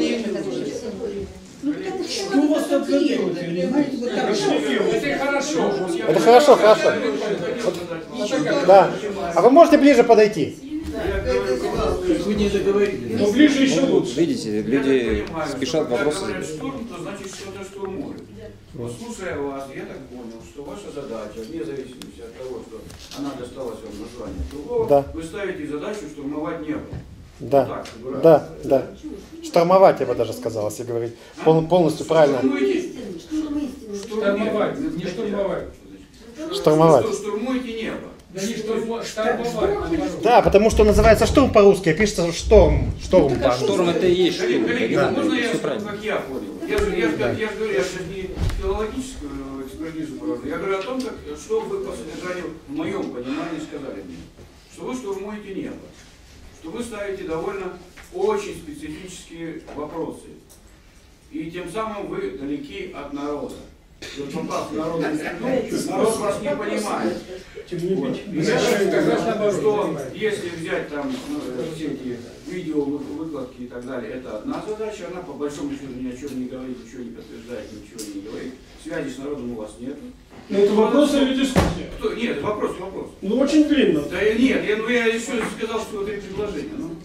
Что у вас так задело? Это хорошо. Это хорошо, хорошо. Да. А вы можете ближе подойти? Вы не договорились. Но ближе еще лучше. Видите, люди спешат вопросы задать. Штурм, то значит что-то штурмует. Вот слушая вас, я так понял, что ваша задача, вне зависимости от того, что она досталась вам название другого, да. Вы ставите задачу штурмовать небо. Да, так, да, да. Штормовать, я бы даже сказал, если говорить пол, полностью правильно. Штурмовать, не штурмовать. Штурмовать. Штурмуйте небо. Да не штурмовать, штурмовать. Да, потому что называется штурм по-русски, а пишется шторм. Шторм, да, шторм это и есть штурм. Коллеги, Да, можно я все скажу, как я понял? Я же я, я, я, говорю, я же не филологическую экспертизу провожу. Я говорю о том, как, что вы по содержанию, в моем понимании, сказали мне. Что вы штурмуете небо. Что вы ставите довольно очень специфические вопросы. И тем самым вы далеки от народа. Вот попав в народную среду, народ вас не понимает. Вот. И я считаю, что если взять там ну, все эти видео, выкладки и так далее, это одна задача, она по большому счету ни о чем не говорит, ничего не подтверждает, ничего не говорит. Связи с народом у вас нет. Ну это вопрос или дискуссия? Кто? Нет, вопрос, вопрос. Ну очень длинно. Да нет, я, ну, я еще сказал, что это предложение. Ну.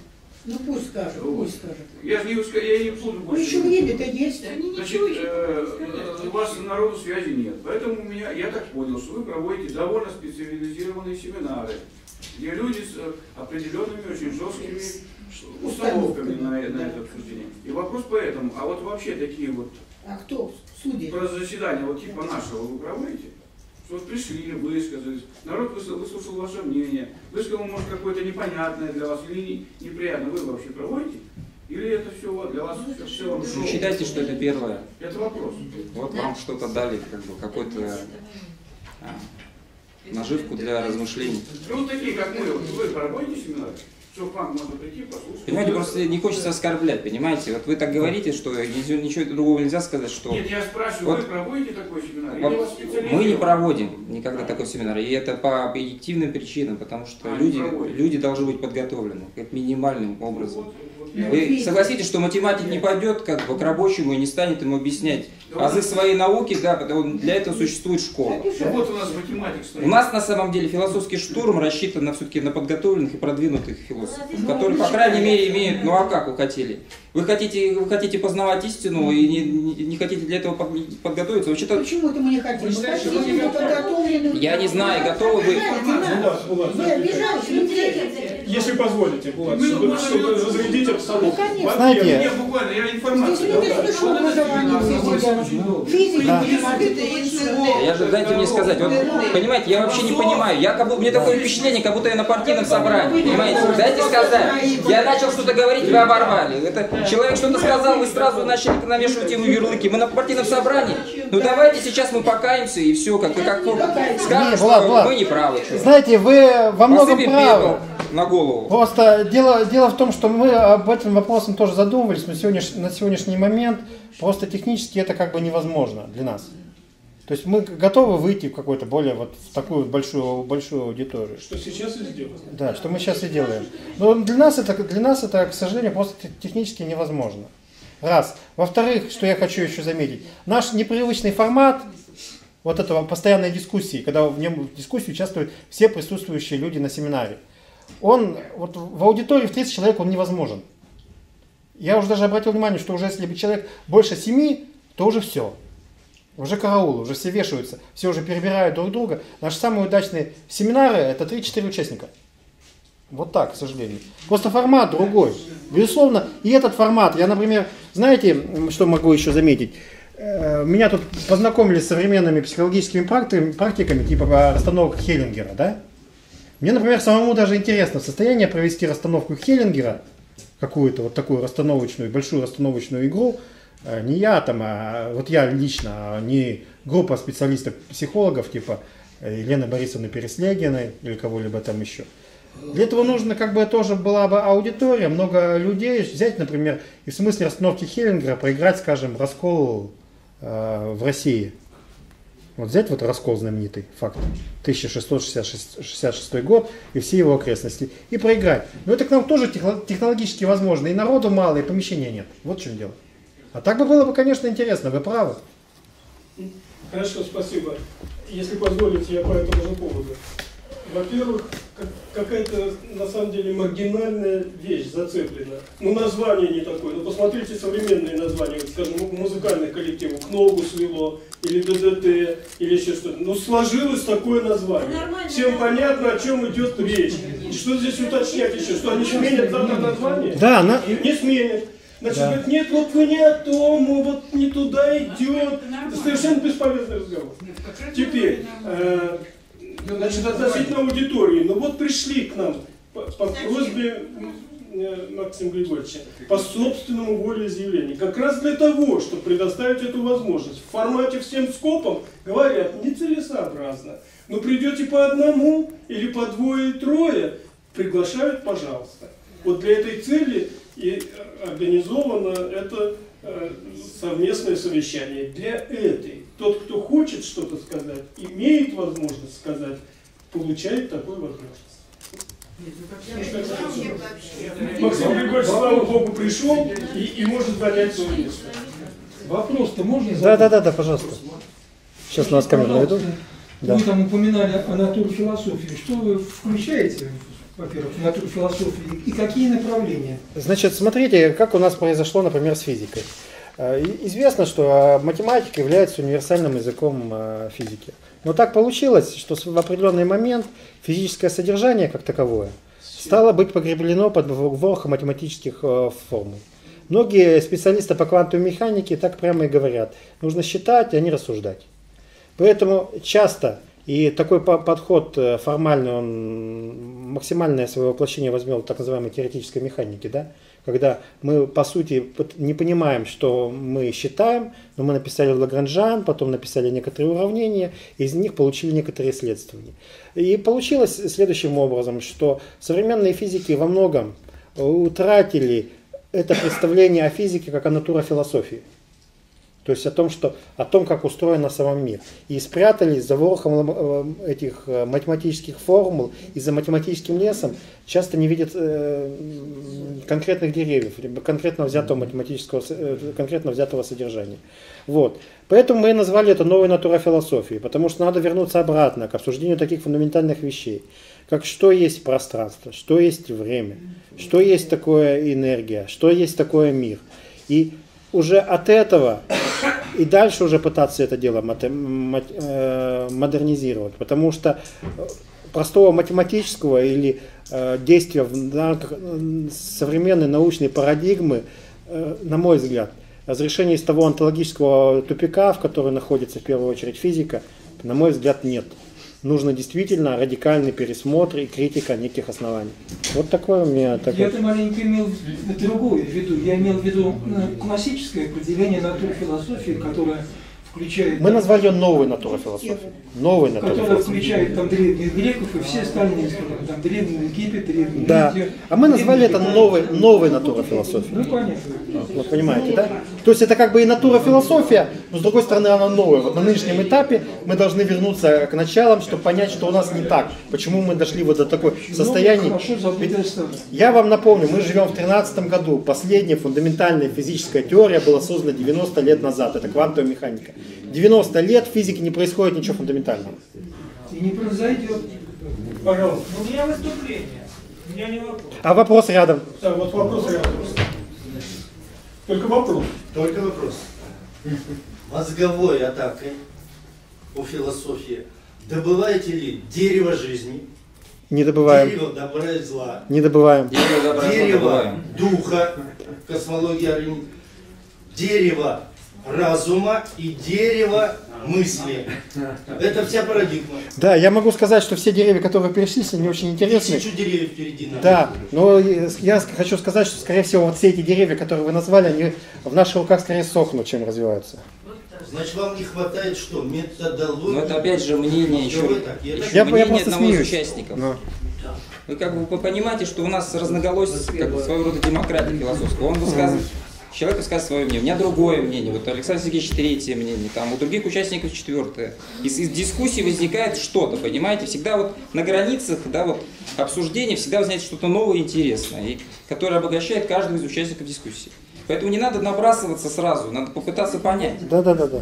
Ну пусть скажет, пусть скажет. Я же не, уска- я не буду Ну больше. еще время-то есть. Значит, э, у вас народу связи нет. Поэтому у меня, я так понял, что вы проводите довольно специализированные семинары, где люди с э, определенными очень жесткими установками на, на это обсуждение. И вопрос поэтому, а вот вообще такие вот А кто? Судьи? про заседания вот типа нашего вы проводите? Что вот пришли, высказались, народ выслушал, выслушал ваше мнение, высказал, может, какое-то непонятное для вас или неприятное, вы вообще проводите? Или это все для вас все вам шоу? Считайте, что это первое. Это вопрос. Вот вам что-то дали, как бы какой-то а, наживку для размышлений. Ну, такие, как мы, вот вы проводите семинары? Что к вам можно прийти, послушать? Понимаете, просто не хочется оскорблять, понимаете? Вот вы так говорите, что ничего, ничего другого нельзя сказать, что... Нет, я спрашиваю, Вот, вы проводите такой семинар? Или вот у вас специалисты? мы не проводим никогда такой семинар, и это по объективным причинам, потому что А, люди, не проводите. люди должны быть подготовлены, как минимальным образом. Вот, вот, Ну, Вы видите. согласитесь, что математик не пойдет как бы к рабочему и не станет ему объяснять азы своей науки, да, потому что для этого существует школа. Ну, вот у нас математик стоит. У нас на самом деле философский штурм рассчитан на все-таки на подготовленных и продвинутых философов, которые, по крайней мере, имеют, ну а как вы хотели? Вы хотите, вы хотите познавать истину и не, не, не хотите для этого под- подготовиться? Вообще-то, Почему это мы не хотим? Мы хотим, чтобы мы подготовлены. я не знаю, готовы вы. Булат, Булат, Вы обижаете людей. если позволите, Булат, Мы чтобы, можем чтобы это- разрядить обстановку. Ну, конечно. Знаете, Нет, буквально, я информацию. Здесь люди с высшим образованием все сидят. Физики, Да. математики. Я же, дайте мне сказать, вот, понимаете, я вообще не понимаю, я как будто, мне такое впечатление, как будто я на партийном собрании, понимаете, дайте сказать, я начал что-то говорить, вы оборвали, это человек что-то сказал, вы сразу начали навешивать ему ярлыки, мы на партийном собрании, ну давайте сейчас мы покаемся и все, как, как скажем, Не, что Влад, Влад. мы не правы. Знаете, вы во многом Посыпем правы. пепел на голову. Просто дело, дело в том, что мы об этом вопросом тоже задумывались, но сегодняш, на сегодняшний момент просто технически это как бы невозможно для нас. То есть мы готовы выйти в какой-то более вот в такую вот большую, большую аудиторию. Что сейчас и сделано. Да, что мы сейчас и делаем. Но для нас это, для нас это, к сожалению, просто технически невозможно. Раз. Во-вторых, что я хочу еще заметить, наш непривычный формат вот этого постоянной дискуссии, когда в нем в дискуссии участвуют все присутствующие люди на семинаре, он вот в аудитории в тридцать человек он невозможен. Я уже даже обратил внимание, что уже если бы человек больше семи, то уже все. Уже караул, уже все вешаются, все уже перебирают друг друга. Наши самые удачные семинары это три-четыре участника. Вот так, к сожалению. Просто формат другой. Безусловно, и этот формат. Я, например, знаете, что могу еще заметить? Меня тут познакомили с современными психологическими практиками, практиками типа расстановок Хеллингера, да? Мне, например, самому даже интересно в состоянии провести расстановку Хеллингера, какую-то вот такую расстановочную, большую расстановочную игру, не я там, а вот я лично, а не группа специалистов-психологов типа Елены Борисовны Переслегиной или кого-либо там еще. Для этого нужно, как бы, тоже была бы аудитория, много людей. Взять, например, и в смысле расстановки Хеллингера проиграть, скажем, раскол э, в России. Вот взять вот раскол знаменитый, факт, тысяча шестьсот шестьдесят шестой год и все его окрестности, и проиграть. Но это к нам тоже технологически возможно, и народу мало, и помещения нет. Вот в чем дело. А так бы было бы, конечно, интересно, вы правы. Хорошо, спасибо. Если позволите, я по этому же поводу. Во-первых, как, какая-то на самом деле маргинальная вещь зацеплена. Ну, название не такое. Ну, посмотрите современные названия, вот, скажем, музыкальных коллективов. К ногу свело, или ДДТ, или еще что-то. Ну, сложилось такое название. Всем понятно, о чем идет речь. И что здесь уточнять еще? Что они сменят завтра название? Да, на... Не сменят. Значит, Да. говорит, нет, вот вы не о том, вот не туда идет. Это совершенно бесполезный разговор. Теперь, э, значит, относительно аудитории. Ну вот пришли к нам по, по просьбе э, Максима Григорьевича, по собственному волеизъявлению. Как раз для того, чтобы предоставить эту возможность. В формате всем скопом говорят, нецелесообразно. Но придете по одному или по двое-трое, приглашают, пожалуйста. Вот для этой цели и организовано это э, совместное совещание. Для этой тот, кто хочет что-то сказать, имеет возможность сказать, получает такую возможность. Максим Григорьевич, слава Богу, пришел и, и может занять свое место. Вопрос-то можно задать? Да, да, да, да, пожалуйста. Сейчас на вас камеру наведу. Да. Вы там упоминали о натурфилософии. Что вы включаете во-первых, в натуре философии, и какие направления? Значит, смотрите, как у нас произошло, например, с физикой. Известно, что математика является универсальным языком физики. Но так получилось, что в определенный момент физическое содержание как таковое стало быть погребено под ворохом математических формул. Многие специалисты по квантовой механике так прямо и говорят: нужно считать, а не рассуждать. Поэтому часто, и такой подход формальный, он максимальное свое воплощение возьмет в так называемой теоретической механике, да? Когда мы, по сути, не понимаем, что мы считаем, но мы написали Лагранжан, потом написали некоторые уравнения, из них получили некоторые следствия. И получилось следующим образом, что современные физики во многом утратили это представление о физике как о натурофилософии. То есть о том, что, о том, как устроен на самом мир. И спрятались за ворохом этих математических формул и за математическим лесом, часто не видят э, конкретных деревьев, либо конкретно взятого математического, конкретно взятого содержания. Вот. Поэтому мы и назвали это новой натурофилософией, потому что надо вернуться обратно к обсуждению таких фундаментальных вещей, как что есть пространство, что есть время, что есть такое энергия, что есть такое мир. И уже от этого и дальше уже пытаться это дело модернизировать, потому что простого математического или действия в рамках современной научной парадигмы, на мой взгляд, разрешения из того онтологического тупика, в котором находится в первую очередь физика, на мой взгляд, нет. Нужно действительно радикальный пересмотр и критика неких оснований. Вот такое у меня... Такое. Я-то маленько имел другое в виду. Я имел в виду классическое определение натурфилософии, которое включает... Мы назвали ее новой натурофилософией. Новой натурофилософией. Которая включает там древних греков и все остальные, там древний Египет, древний да. Индия. А мы назвали это новой, новой натурофилософией. Ну, понятно. Вот понимаете, да? То есть это как бы и натурофилософия, но с другой стороны она новая. Вот на нынешнем этапе мы должны вернуться к началам, чтобы понять, что у нас не так. Почему мы дошли вот до такого состояния. Я вам напомню, мы живем в тринадцатом году. Последняя фундаментальная физическая теория была создана девяносто лет назад. Это квантовая механика. девяносто лет в физике не происходит ничего фундаментального. И не произойдет. Пожалуйста. У меня выступление. У меня не вопрос. А вопрос рядом. Да, вот вопрос рядом. Только вопрос. Только вопрос. Мозговой атакой по философии добываете ли дерево жизни? Не добываем. Дерево добра и зла. Не добываем. Дерево, добра, дерево духа, космология, дерево разума и дерево мысли. Это вся парадигма. Да, я могу сказать, что все деревья, которые перечислены, не очень интересны. Тысячу деревьев впереди надо. Да, но я хочу сказать, что, скорее всего, вот все эти деревья, которые вы назвали, они в наших руках скорее сохнут, чем развиваются. Значит, вам не хватает что? Методологии? Но это опять же мнение еще, я, еще я, мнение я просто одного смеюсь. из участников. Но. Вы как бы вы понимаете, что у нас разноголосие, как бы своего рода демократия философская. Он высказывает, человек высказывает свое мнение, у меня другое мнение, вот Александр Сергеевич третье мнение, там у других участников четвертое. Из, из дискуссии возникает что-то, понимаете? Всегда вот на границах, да, вот обсуждения всегда возникает что-то новое и интересное, и, которое обогащает каждого из участников дискуссии. Поэтому не надо набрасываться сразу, надо попытаться понять. Да, да, да, да.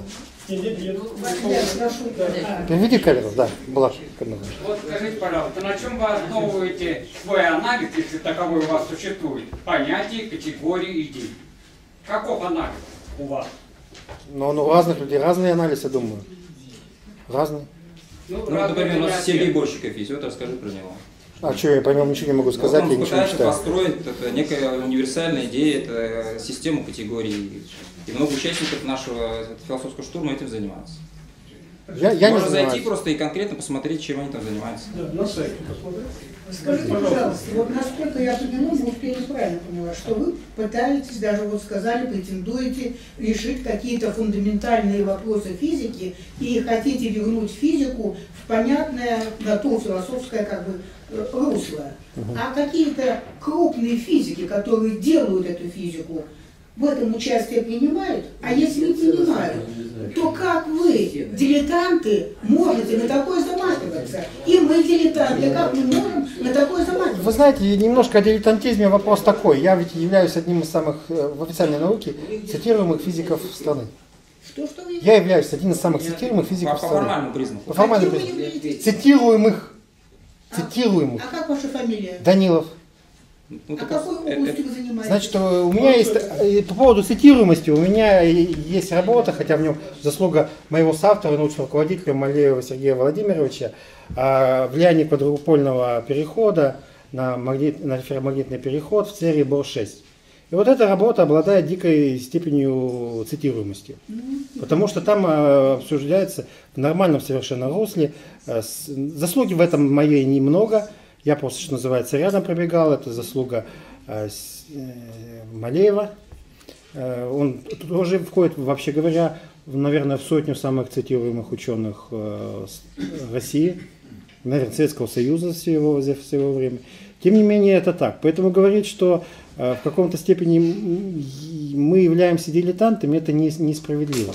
Переведи камеру, да, была камера. Вот скажите, пожалуйста, на чем вы основываете свой анализ, если таковой у вас существует, понятий, категорий, идей? Каков анализ у вас? Ну, ну, у разных людей разные анализы, я думаю. Разные. Ну, ну например, у нас Сергей Борщиков есть, вот расскажи про него. А что, я по нему ничего не могу сказать, вот я ничего не читаю. Он построить это некая универсальная идея, это систему категорий. И много участников нашего философского штурма этим занимаются. Я, я Можно не зайти занимаюсь. просто и конкретно посмотреть, чем они там занимаются. Да, на сайте посмотреть. Скажите, пожалуйста, вот насколько я поняла, может, я неправильно поняла, что вы пытаетесь, даже вот сказали, претендуете решить какие-то фундаментальные вопросы физики и хотите вернуть физику в понятное, натурфилософское как бы русло. А какие-то крупные физики, которые делают эту физику, в этом участие принимают? А если не принимают, то как вы, дилетанты, можете на такое замахиваться? И мы, дилетанты, как мы можем на такое замахиваться? Вы знаете, немножко о дилетантизме вопрос такой. Я ведь являюсь одним из самых, в официальной науке, цитируемых физиков страны. Что, что вы... Я являюсь одним из самых цитируемых физиков по, страны. По формальному признаку. По формальному признаку. Цитируемых. цитируемых. А как ваша фамилия? Данилов. Ну, А какой областью вы занимаетесь? Значит, у меня есть, по поводу цитируемости, у меня есть работа, хотя в нем заслуга моего соавтора, научного руководителя Малеева Сергея Владимировича, влияние квадрупольного перехода на, магнит, на ферромагнитный переход в серии Бор шесть. И вот эта работа обладает дикой степенью цитируемости, потому что там обсуждается в нормальном совершенно русле. Заслуги в этом моей немного. Я просто, что называется, рядом пробегал. Это заслуга э, э, Малеева. Э, он тоже входит, вообще говоря, в, наверное, в сотню самых цитируемых ученых э, России, наверное, Советского Союза в его, в его время. Тем не менее, это так. Поэтому говорить, что э, в каком-то степени мы являемся дилетантами, это не, несправедливо.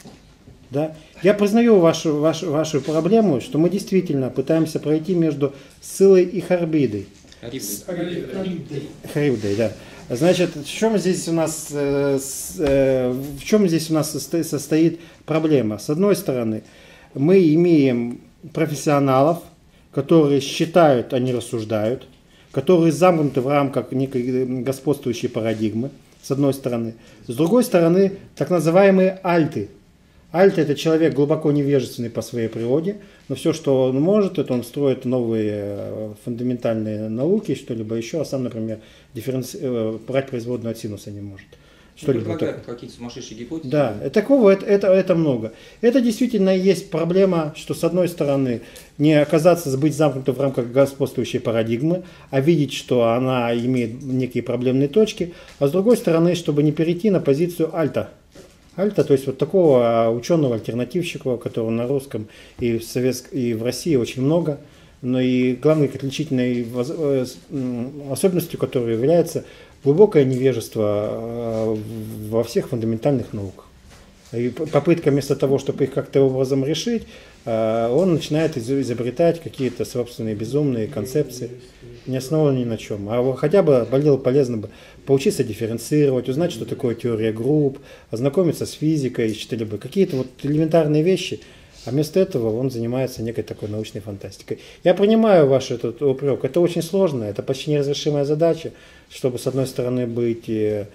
Да? Я признаю вашу, вашу, вашу проблему, что мы действительно пытаемся пройти между Сциллой и Харибдой. Харибдой. Харибдой, да. Значит, в чем здесь у нас, э, э, в чем здесь у нас состоит проблема? С одной стороны, мы имеем профессионалов, которые считают, а не рассуждают, которые замкнуты в рамках некой господствующей парадигмы, с одной стороны. С другой стороны, так называемые альты. Альт – это человек глубоко невежественный по своей природе, но все, что он может, это он строит новые фундаментальные науки, что-либо еще, а сам, например, дифференци... брать производную от синуса не может. Что-либо такое. Какие-то сумасшедшие гипотезы. Да, такого это, это, это много. Это действительно есть проблема, что с одной стороны не оказаться, быть замкнутым в рамках господствующей парадигмы, а видеть, что она имеет некие проблемные точки, а с другой стороны, чтобы не перейти на позицию альта. Альта, то есть вот такого ученого-альтернативщика, которого на русском и в, Советск... и в России очень много, но и главной отличительной особенностью которой является глубокое невежество во всех фундаментальных науках. И попытка вместо того, чтобы их как-то образом решить, он начинает изобретать какие-то собственные безумные концепции, не основанные ни на чем. А хотя бы было полезно бы поучиться дифференцировать, узнать, что такое теория групп, ознакомиться с физикой, что-либо, какие-то вот элементарные вещи. А вместо этого он занимается некой такой научной фантастикой. Я принимаю ваш этот упрек. Это очень сложно, это почти неразрешимая задача, чтобы с одной стороны быть...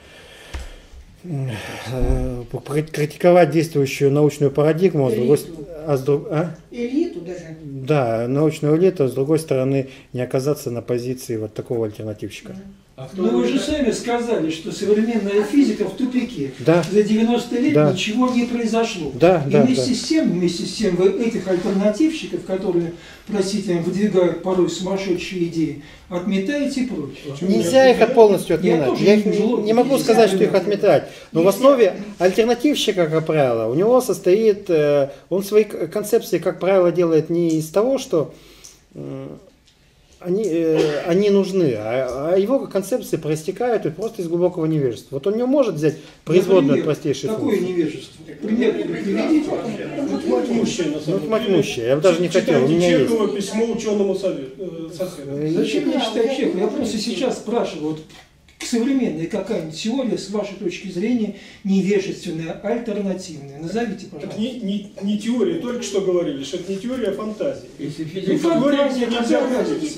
критиковать действующую научную парадигму, а с другой, а с друг, а? элиту даже. Да, научную элиту, а с другой стороны не оказаться на позиции вот такого альтернативщика. А Но вы же сами сказали, что современная физика в тупике. Да. За девяносто лет да. ничего не произошло. Да, И да, вместе, да. С тем, вместе с тем вы этих альтернативщиков, которые, простите, выдвигают порой сумасшедшие идеи, отметаете прочь. Нельзя их полностью отменять. Я, Я не, не могу сказать, что их отметать. Но нельзя. В основе альтернативщика, как правило, у него состоит, он свои концепции, как правило, делает не из того, что Они, э, они нужны, а, а его концепции проистекают просто из глубокого невежества. Вот он не может взять производную от простейшей функции. Какое невежество? Пример приведите. Ну, тьмакнущее. Я бы даже не хотел. У меня есть. Письмо ученому совету. Зачем мне читать Чехова? Я просто сейчас спрашиваю, вот, современная какая-нибудь теория, с вашей точки зрения, невежественная, альтернативная. Назовите, пожалуйста. Это не, не, не теория, только что говорили, что это не теория, а фантазия. Если физика, фантазия, нельзя говорить.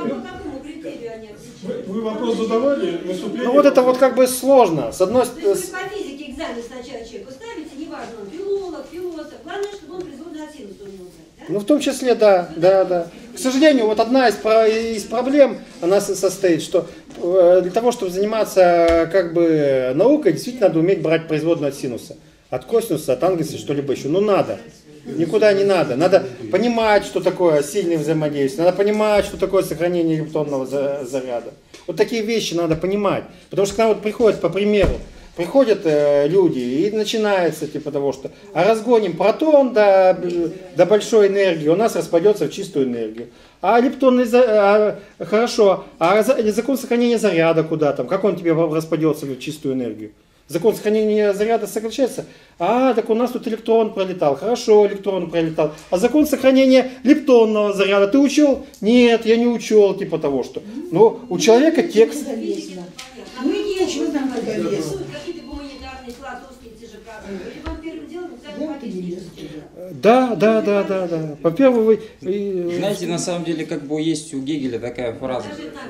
Вы, вы вопрос задавали, выступление... Ну вот это вот как бы сложно. С одной стороны... По физике экзамен сначала человеку ставите, неважно, он филолог, философ, главное, чтобы он производный от синуса умел знать. Ну в том числе, да, да, да. К сожалению, вот одна из, из проблем, она состоит, что для того, чтобы заниматься как бы наукой, действительно надо уметь брать производную от синуса, от косинуса, от ангельса, что-либо еще. Ну надо. Никуда не надо. Надо понимать, что такое сильное взаимодействие. Надо понимать, что такое сохранение электронного заряда. Вот такие вещи надо понимать. Потому что к нам вот приходят, по примеру, приходят э, люди, и начинается типа того, что а разгоним протон до, до большой энергии, у нас распадется в чистую энергию. А лептонный, а, хорошо, а закон сохранения заряда куда там? Как он тебе распадется в чистую энергию? Закон сохранения заряда сокращается. А, так у нас тут электрон пролетал. Хорошо, электрон пролетал. А закон сохранения лептонного заряда ты учел? Нет, я не учел, типа того, что. Но у человека текст... Ну и нечего там какие-то гуманитарные, философские, те же правила. Или вам первым делом Да, да, да, да, да. Во-первых, вы... Знаете, на самом деле, как бы есть у Гегеля такая фраза,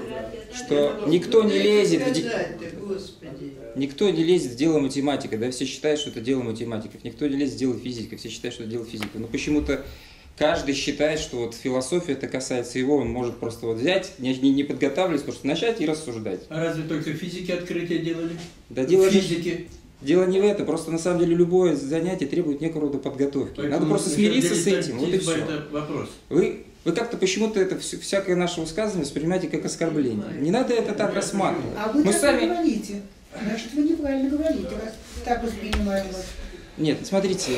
что никто не лезет в, де... никто не лезет в дело математика, да, все считают, что это дело математиков, никто не лезет в дело физика, все считают, что это дело физика. Но почему-то каждый считает, что вот философия это касается его, он может просто вот взять, не, не подготавливаясь, просто начать и рассуждать. А разве только физики открытия делали? Да дело физики. Дело не в этом, просто на самом деле любое занятие требует некого рода подготовки. Поэтому надо просто смириться с этим, вот и все. Это вопрос. Вы, вы как-то почему-то это все, всякое наше высказывание воспринимаете как оскорбление. Не надо это так рассматривать. А вы Мы так сами... не говорите. Значит, вы неправильно говорите, раз так воспринимаем вас. Нет, смотрите,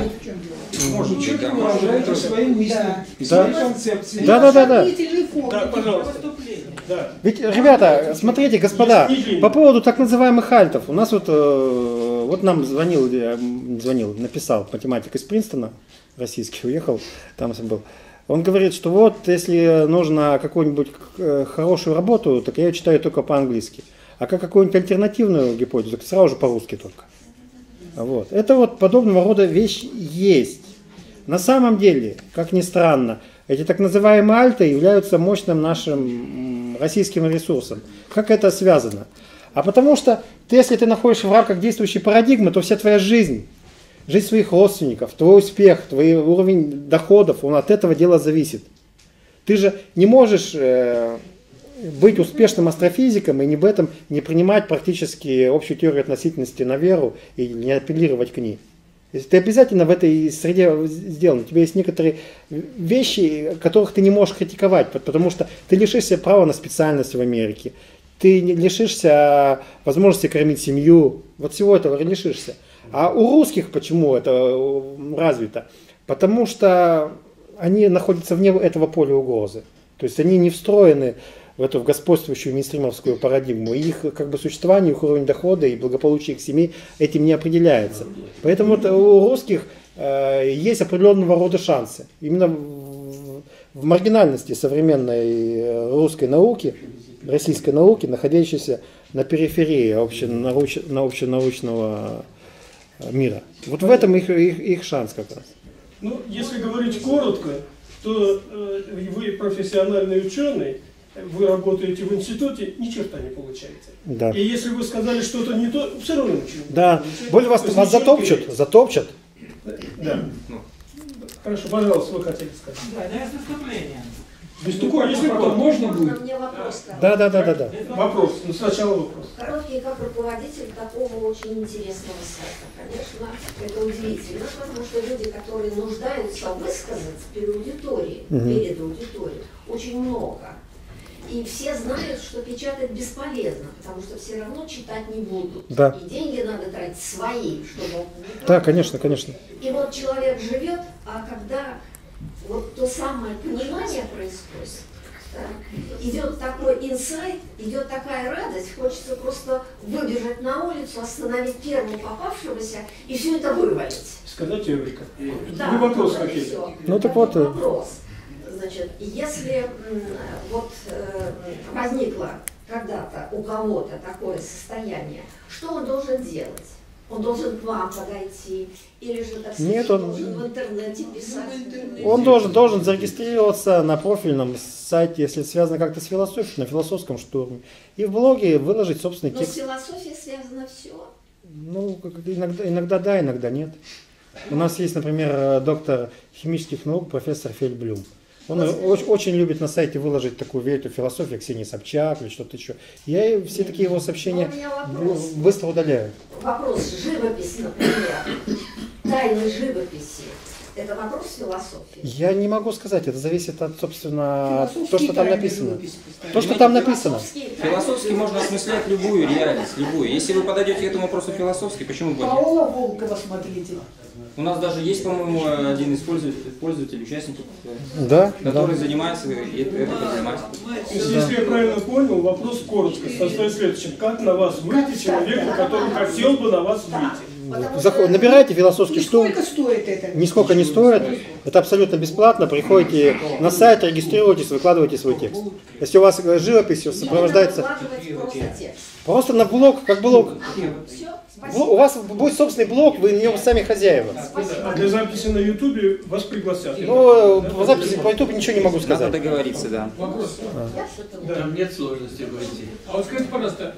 может быть, человек выражает свои мысли, да. свои Да. концепции. Да, да, да, да. Да, пожалуйста. Да. Ведь, ребята, смотрите, господа, по поводу так называемых альтов. У нас вот, э, вот нам звонил, звонил, написал математик из Принстона, российский, уехал, там был. Он говорит, что вот, если нужно какую-нибудь хорошую работу, так я ее читаю только по-английски. А как какую-нибудь альтернативную гипотезу, так сразу же по-русски только. Вот. Это вот подобного рода вещь есть. На самом деле, как ни странно, эти так называемые альты являются мощным нашим российским ресурсом. Как это связано? А потому что ты, если ты находишься в рамках действующей парадигмы, то вся твоя жизнь, жизнь своих родственников, твой успех, твой уровень доходов, он от этого дела зависит. Ты же не можешь э, быть успешным астрофизиком и не в этом не принимать практически общую теорию относительности на веру и не апеллировать к ней. Если ты обязательно в этой среде сделан, у тебя есть некоторые вещи, которых ты не можешь критиковать, потому что ты лишишься права на специальность в Америке, ты лишишься возможности кормить семью, вот всего этого лишишься. А у русских почему это развито? Потому что они находятся вне этого поля угрозы. То есть они не встроены в эту в господствующую мейнстримовскую парадигму. И их как бы существование, их уровень дохода и благополучие их семей этим не определяется. Поэтому вот у русских э, есть определенного рода шансы. Именно в, в маргинальности современной русской науки, российской науки, находящейся на периферии общенауч, общенаучного мира. Вот в этом их, их, их шанс как раз. Ну, если говорить коротко, то э, вы профессиональный ученый, вы работаете в институте, ни черта не получаете. Да. И если вы сказали что-то не то, все равно ничего. Да. Более вас, вас затопчут, затопчут. Да. Хорошо, пожалуйста, вы хотели сказать. Да, да, выступление. Выступать, если потом можно будет. Мне вопрос. Да, да, да, да, да. Вопрос. Ну, сначала вопрос. Короткий, как руководитель такого очень интересного сайта. Конечно, это удивительно, потому что люди, которые нуждаются высказаться перед аудиторией, угу. перед аудиторией, очень много. И все знают, что печатать бесполезно, потому что все равно читать не будут. Да. И деньги надо тратить свои, чтобы... Да, конечно, конечно. И вот человек живет, а когда вот то самое понимание происходит, да, идет такой инсайт, идет такая радость, хочется просто выбежать на улицу, остановить первого попавшегося и все это вывалить. Сказать, Эврика? Да, вы вопрос вот хотели? Ну так вот. Вопрос. Значит, если вот возникло когда-то у кого-то такое состояние, что он должен делать? Он должен к вам подойти или же, так сказать, Нет, он... должен в интернете писать? Он должен, должен зарегистрироваться на профильном сайте, если связано как-то с философией, на философском штурме. И в блоге выложить собственный Но текст. с философией связано все. Ну, иногда, иногда да, иногда нет. У нас есть, например, доктор химических наук, профессор Фельдблюм. Он очень, очень любит на сайте выложить такую эту философию, Ксения Собчак или что-то еще. Я все такие его сообщения быстро удаляю. Вопрос живописи, например, тайны живописи. Это вопрос философии? Я не могу сказать, это зависит от, собственно, от того, что там написано. То, что там написано. Философски можно осмыслять любую реальность, любую. Если вы подойдете к этому вопросу философски, почему бы нет? Паула Волкова смотрите. У нас даже есть, по-моему, один из пользователей, пользователей участников, да, который да. занимается этой проблематикой. Если я правильно понял, вопрос коротко состоит в следующем. Как на вас выйти человеку, который хотел бы на вас выйти? Заход... Набирайте философский штурм. Сколько стоит это? Нисколько не стоит. Это абсолютно бесплатно. Приходите на сайт, регистрируйтесь, выкладывайте свой текст. Если у вас живопись сопровождается... Просто на блог, как блог. У вас будет собственный блог, вы в нем сами хозяева. А для записи на Ютубе вас пригласят. Ну, по записи по Ютубу ничего не могу сказать. Надо договориться, да. Вопрос. Да. Там нет сложности войти. А вот скажите, пожалуйста,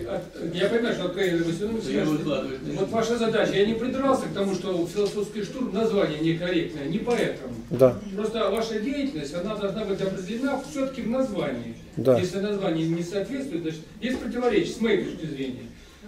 я понимаю, что откровенно вы все равно вот ваша задача, я не придрался к тому, что философский штурм название некорректное, не поэтому. Да. Просто ваша деятельность, она должна быть определена все-таки в названии. Да. Если название не соответствует, значит, есть противоречие, с моей точки зрения.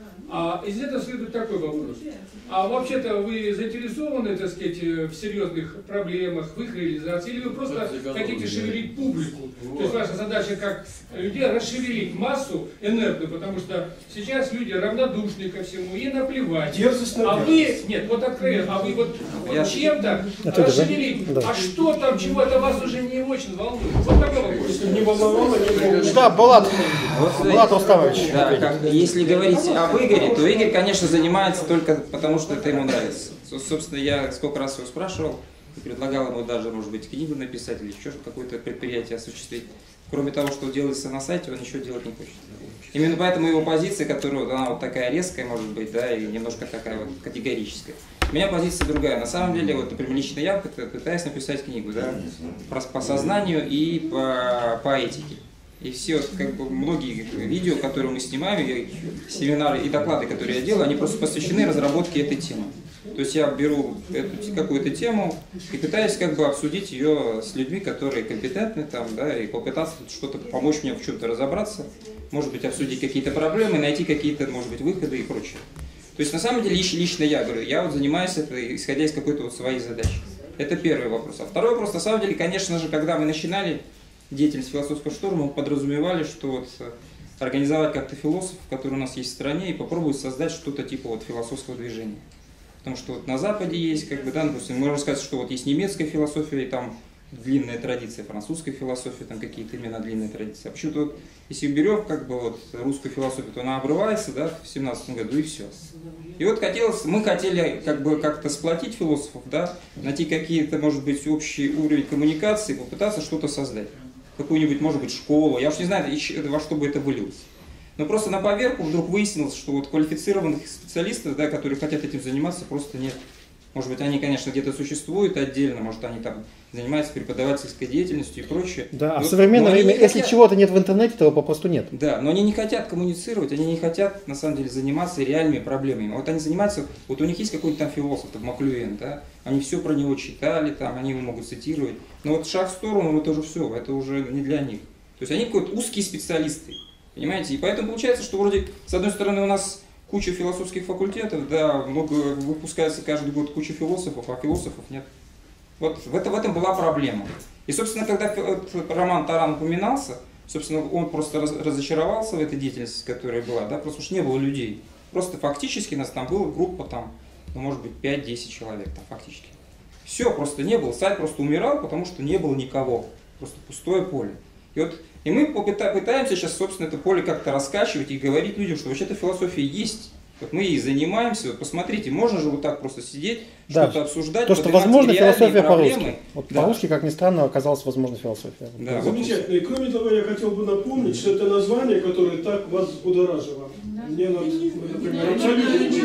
А из этого следует такой вопрос. А вообще-то вы заинтересованы, так сказать, в серьезных проблемах, в их реализации, или вы просто хотите шевелить публику? То есть ваша задача как людей расшевелить массу энергию, потому что сейчас люди равнодушны ко всему и наплевать. А вы, нет, вот откровенно, а вы вот, вот чем-то расшевелить. Да? А что там, чего-то вас уже не очень волнует? Вот такой вопрос. Не волновало, не волновало. Да, Булат, вот, Булат Рустамович. Да, как, если говорить об Игоре, то Игорь, конечно, занимается только потому, что это ему нравится. Собственно, я сколько раз его спрашивал, и предлагал ему даже, может быть, книгу написать или еще какое-то предприятие осуществить. Кроме того, что делается на сайте, он ничего делать не хочет. Именно поэтому его позиция, которая она вот такая резкая, может быть, да, и немножко такая вот категорическая. У меня позиция другая. На самом деле, вот, например, лично я пытаюсь написать книгу, да, по сознанию и по, по этике. И все, вот, как бы, многие видео, которые мы снимаем, и семинары и доклады, которые я делаю, они просто посвящены разработке этой темы. То есть я беру эту какую-то тему и пытаюсь как бы обсудить ее с людьми, которые компетентны там, да, и попытаться что-то помочь мне в чем-то разобраться, может быть, обсудить какие-то проблемы, найти какие-то, может быть, выходы и прочее. То есть на самом деле лично, лично я говорю, я вот занимаюсь это, исходя из какой-то вот своей задачи. Это первый вопрос. А второй вопрос, на самом деле, конечно же, когда мы начинали деятельность философского штурма, мы подразумевали, что вот организовать как-то философов, которые у нас есть в стране, и попробовать создать что-то типа вот философского движения. Потому что вот на Западе есть, как бы, да, допустим, можно сказать, что вот есть немецкая философия, и там длинная традиция, французская философия, там какие-то именно длинные традиции. А почему-то вот, если берем как бы вот русскую философию, то она обрывается, да, в семнадцатом году, и все. И вот хотелось, мы хотели как бы как-то сплотить философов, да, найти какие-то, может быть, общий уровень коммуникации, попытаться что-то создать. Какую-нибудь, может быть, школу, я уж не знаю, во что бы это вылилось. Но просто на поверку вдруг выяснилось, что вот квалифицированных специалистов, да, которые хотят этим заниматься, просто нет. Может быть, они, конечно, где-то существуют отдельно, может, они там занимаются преподавательской деятельностью и прочее. Да, а но, в современное время, если хотят... чего-то нет в интернете, то его попросту нет. Да, но они не хотят коммуницировать, они не хотят, на самом деле, заниматься реальными проблемами. Вот они занимаются, вот у них есть какой-то там философ, там Маклюэн, да, они все про него читали, там, они его могут цитировать. Но вот шаг в сторону, это уже все, это уже не для них. То есть они какие-то узкие специалисты, понимаете? И поэтому получается, что вроде, с одной стороны, у нас куча философских факультетов, да, много выпускается каждый год куча философов, а философов нет. Вот в, это, в этом была проблема. И, собственно, когда Роман Таран упоминался, собственно, он просто раз, разочаровался в этой деятельности, которая была, да, просто уж не было людей. Просто фактически нас там была группа, там, ну, может быть, пять-десять человек, там, фактически. Все, просто не было, сайт просто умирал, потому что не было никого, просто пустое поле. И вот И мы пытаемся сейчас, собственно, это поле как-то раскачивать и говорить людям, что вообще-то философия есть. Вот мы ей занимаемся. Вот посмотрите, можно же вот так просто сидеть, да, что-то обсуждать. То, что возможно философия по-русски. Вот да. По-русски, как ни странно, оказалась возможна философия. Да, замечательно. И кроме того, я хотел бы напомнить, что это название, которое так вас будоражило. Мне, например, абсолютно...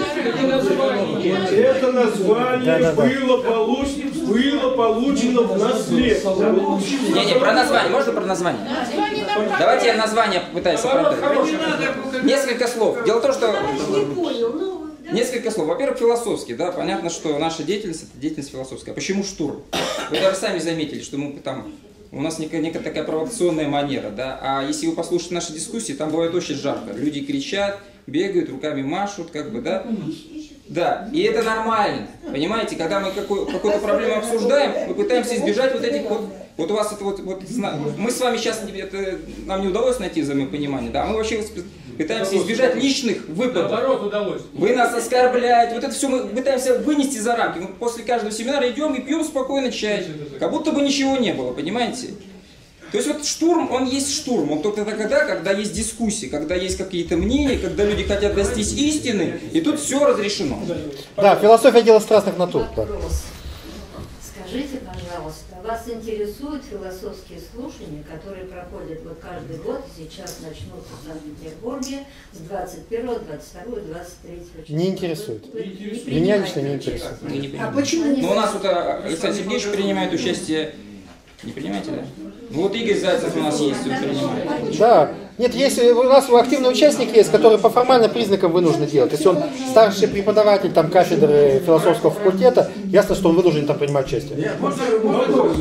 Это название да, да, было, да. Получено, было получено в наследство. Не, не, про название. Можно про название? Давайте я название попытаюсь оправдать. Несколько слов. Дело в том, что... Несколько слов. Во-первых, философский, да, понятно, что наша деятельность это деятельность философская. Почему штурм? Вы даже сами заметили, что мы там, у нас некая, некая такая провокационная манера, да, а если вы послушаете наши дискуссии, там бывает очень жарко. Люди кричат, бегают, руками машут, как бы, да. Да, и это нормально, понимаете, когда мы какую-то проблему обсуждаем, мы пытаемся избежать вот этих вот, вот у вас это вот, вот мы с вами сейчас, это, нам не удалось найти взаимопонимание, да, мы вообще пытаемся избежать личных выпадов. Наоборот, удалось. Вы нас оскорбляете, вот это все мы пытаемся вынести за рамки, мы после каждого семинара идем и пьем спокойно чай, как будто бы ничего не было, понимаете? То есть вот штурм, он есть штурм, он только тогда, когда есть дискуссии, когда есть какие-то мнения, когда люди хотят достичь истины, и тут все разрешено. Да, философия дело страстных натур. Да. Скажите, пожалуйста, вас интересуют философские слушания, которые проходят вот каждый год, сейчас начнутся в Санкт-Петербурге с двадцать первого, двадцать второго, двадцать третьего числа? Не интересует. Вы, вы, вы Меня лично не интересует. Мы не А почему? Ну, у нас вот Александр Сергеевич принимает участие. Не принимаете, да? Ну вот Игорь Зайцев у нас есть, он принимает. Да. Нет, если у нас активный участник есть, который по формальным признакам вынужден делать. Если он старший преподаватель там, кафедры философского факультета, ясно, что он вынужден там принимать участие. Можно вопрос?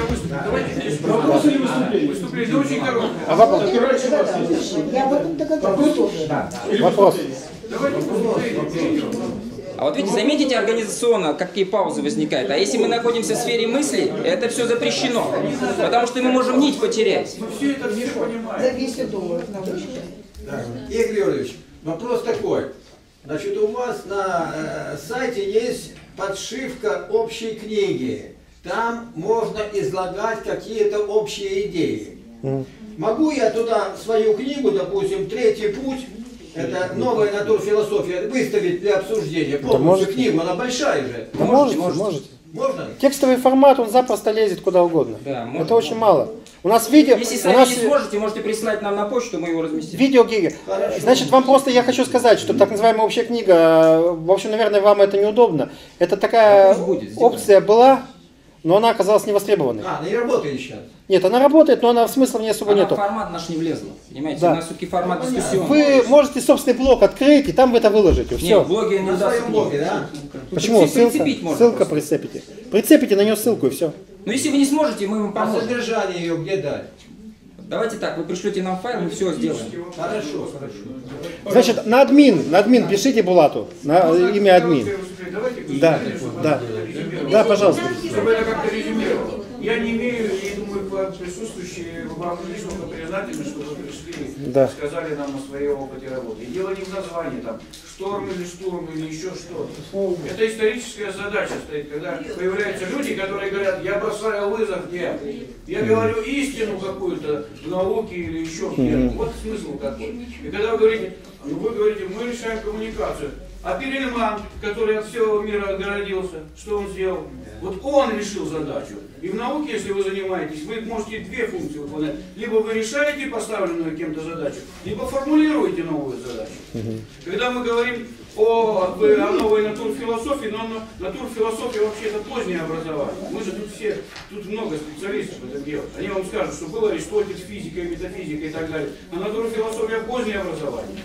Вопрос или выступление? Выступление, это очень короткое. А вопрос? Я об этом догадалась. Вопрос. Давайте выступление. А вот видите, заметите организационно, какие паузы возникают. А если мы находимся в сфере мысли, это все запрещено. Потому что мы можем нить потерять. Мы все это все понимаем. За двести долларов на вышке. Да. Игорь Георгиевич, вопрос такой. Значит, у вас на э, сайте есть подшивка общей книги. Там можно излагать какие-то общие идеи. Mm. Могу я туда свою книгу, допустим, «Третий путь», это новая натурфилософия, выставить для обсуждения? Полностью книгу, она большая же. Да можете, можете. можете. Можно? Текстовый формат, он запросто лезет куда угодно. Да, это очень мало. У нас видео... Если у сами нас... не сможете, можете прислать нам на почту, мы его разместим. Видеогиги. Значит, вам просто я хочу сказать, что так называемая общая книга, в общем, наверное, вам это неудобно. Это такая а будет, опция была, но она оказалась невостребованной. А, она не работает сейчас. Нет, она работает, но она в смысла в ней особо она нету. Формат наш не влезла. Понимаете, да. у нас все-таки формат дискуссионный. Вы можете собственный блог открыть, и там вы это выложите. Все. Нет, в блоге не даст. Да? Почему? Ссылка, ссылка прицепите. Прицепите на нее ссылку и все. Но если вы не сможете, мы вам поможем. А содержание ее где дать? Давайте так, вы пришлете нам файл, мы все сделаем. Хорошо, хорошо. Значит, на админ, на админ пишите Булату, на имя админ. Да, да. Да, пожалуйста. Чтобы это как-то резюмировал. Я не имею, и думаю, присутствующие вам лично признательны, что вы пришли да. и сказали нам о своей опыте работы. И дело не в названии, там, шторм или штурм или еще что-то. Это историческая задача стоит, когда появляются люди, которые говорят, я бросаю вызов, нет. Я говорю истину какую-то в науке или еще где-то. Вот смысл какой. И когда вы говорите, ну вы говорите, мы решаем коммуникацию. А Перельман, который от всего мира отгородился, что он сделал? Вот он решил задачу. И в науке, если вы занимаетесь, вы можете две функции выполнять. Либо вы решаете поставленную кем-то задачу, либо формулируете новую задачу. Угу. Когда мы говорим о, о новой натурфилософии, но натурфилософия вообще это позднее образование. Мы же тут все, тут много специалистов это делают. Они вам скажут, что был Аристотель, физика, метафизика и так далее. А натурфилософия позднее образование.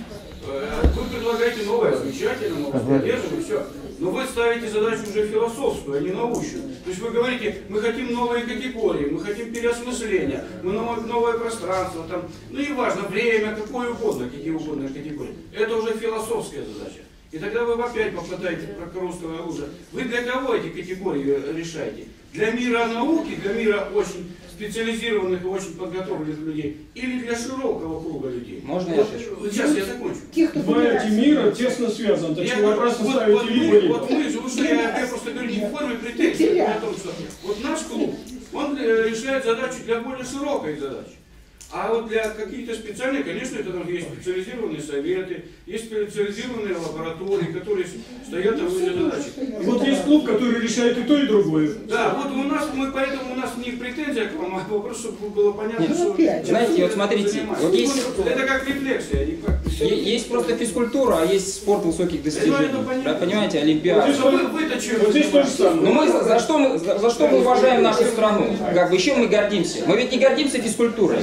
Вы предлагаете новое, замечательно, мы вас поддерживаем, все. Но вы ставите задачу уже философскую, а не научную. То есть вы говорите, мы хотим новые категории, мы хотим переосмысления, мы новое, новое пространство, там, ну и важно, время, какое угодно, какие угодно категории. Это уже философская задача. И тогда вы опять попадаете в прокурорское оружие. Вы для кого эти категории решаете? Для мира науки, для мира очень специализированных и очень подготовленных людей, или для широкого круга людей? Можно вот, я сейчас я закончу. Два эти мира тесно связаны, так что вопрос вот, ставите вот, либо-либо. вот мы, лучше я, я просто говорю не в форме претензий, а о том, что вот наш клуб, он э, решает задачу для более широкой задачи. А вот для каких-то специальных, конечно, это есть специализированные советы, есть специализированные лаборатории, которые стоят на выше задачи. Вот есть клуб, который решает и то, и другое. Да, вот у нас, мы поэтому у нас не претензия к вам, а вопрос, чтобы было понятно, Нет, что... знаете, вот смотрите, вот есть... Это как рефлексия, не как... Есть просто физкультура, а есть спорт высоких достижений. Да, понимаете, Олимпиада. Вот здесь то же самое. Но мы за что мы за, за что мы уважаем нашу страну? Как бы еще мы гордимся. Мы ведь не гордимся физкультурой.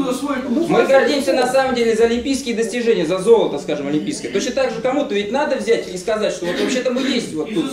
Мы гордимся на самом деле за олимпийские достижения, за золото, скажем, олимпийское. Точно так же кому-то ведь надо взять и сказать, что вот вообще-то мы есть вот тут.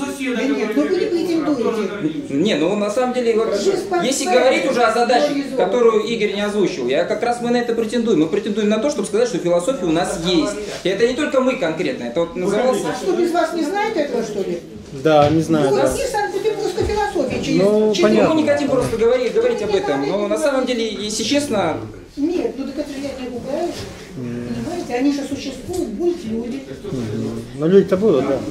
Не, ну на самом деле, вот, если говорить уже о задаче, которую Игорь не озвучил, я как раз мы на это претендуем. Мы претендуем на то, чтобы сказать, что философия у нас есть. И это не только мы конкретно, это вот назывался... А что, без вас не знает этого, что ли? Да, не знаю. Ну, у да. вас есть Санкт-Петербургская философия через... Ну, через... понятно. Мы не хотим просто говорить, говорить об этом, но на самом деле, если честно... Нет, ну так это же я не ругаю. Понимаете, они же существуют, будут люди. Ну люди-то будут, да.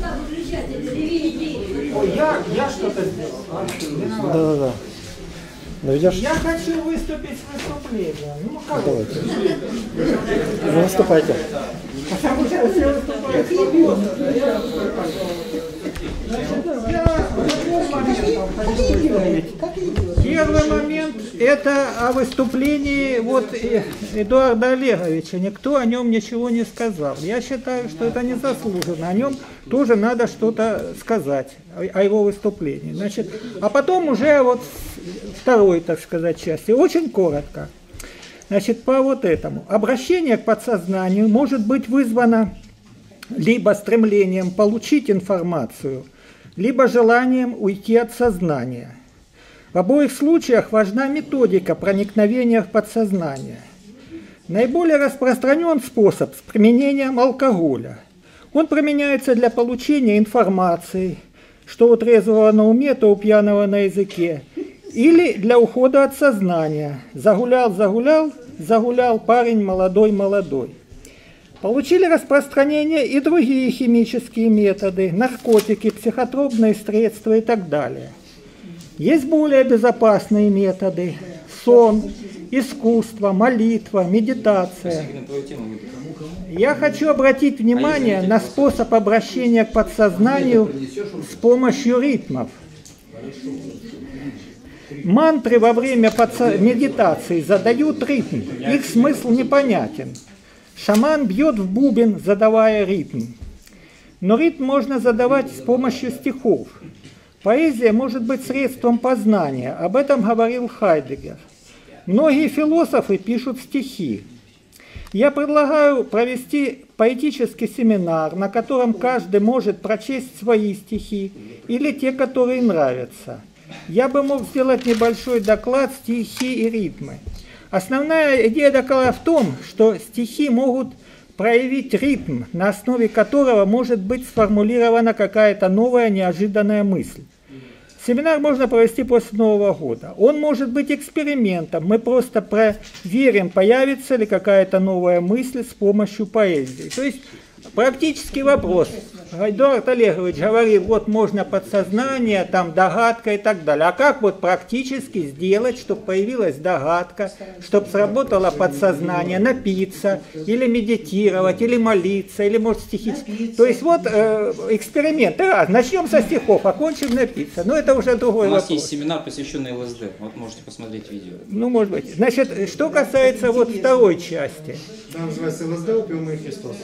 Ой, я, я что-то сделал. Да, да, да. Доведешь? Я хочу выступить с выступлением. Ну, как Давайте. Вы выступайте. Потому что все выступают свободно. Я Первый момент – это о выступлении вот Эдуарда Олеговича. Никто о нем ничего не сказал. Я считаю, что это незаслуженно. О нем тоже надо что-то сказать, о его выступлении. Значит, а потом уже вот второй, так сказать, части. Очень коротко. Значит, по вот этому. Обращение к подсознанию может быть вызвано либо стремлением получить информацию, либо желанием уйти от сознания. В обоих случаях важна методика проникновения в подсознание. Наиболее распространен способ с применением алкоголя. Он применяется для получения информации, что у трезвого на уме, то у пьяного на языке, или для ухода от сознания. Загулял, загулял, загулял парень молодой-молодой. Получили распространение и другие химические методы, наркотики, психотропные средства и так далее. Есть более безопасные методы: сон, искусство, молитва, медитация. Я хочу обратить внимание на способ обращения к подсознанию с помощью ритмов. Мантры во время подсо... медитации задают ритм, их смысл непонятен. Шаман бьет в бубен, задавая ритм. Но ритм можно задавать с помощью стихов. Поэзия может быть средством познания, об этом говорил Хайдеггер. Многие философы пишут стихи. Я предлагаю провести поэтический семинар, на котором каждый может прочесть свои стихи или те, которые нравятся. Я бы мог сделать небольшой доклад стихи и ритмы. Основная идея доклада в том, что стихи могут проявить ритм, на основе которого может быть сформулирована какая-то новая неожиданная мысль. Семинар можно провести после Нового года. Он может быть экспериментом. Мы просто проверим, появится ли какая-то новая мысль с помощью поэзии. То есть практический вопрос. Эдуард Олегович говорил, вот можно подсознание, там догадка и так далее. А как вот практически сделать, чтобы появилась догадка, чтобы сработало подсознание, напиться, или медитировать, или молиться, или может стихи. То есть вот э, эксперимент. Да, начнем со стихов, окончим напиться. Но это уже другой вопрос. У нас вопрос. Есть семинар, посвященный ЛСД. Вот можете посмотреть видео. Ну, может быть. Значит, что касается вот второй части. Там называется ЛСД, опиум и Христос.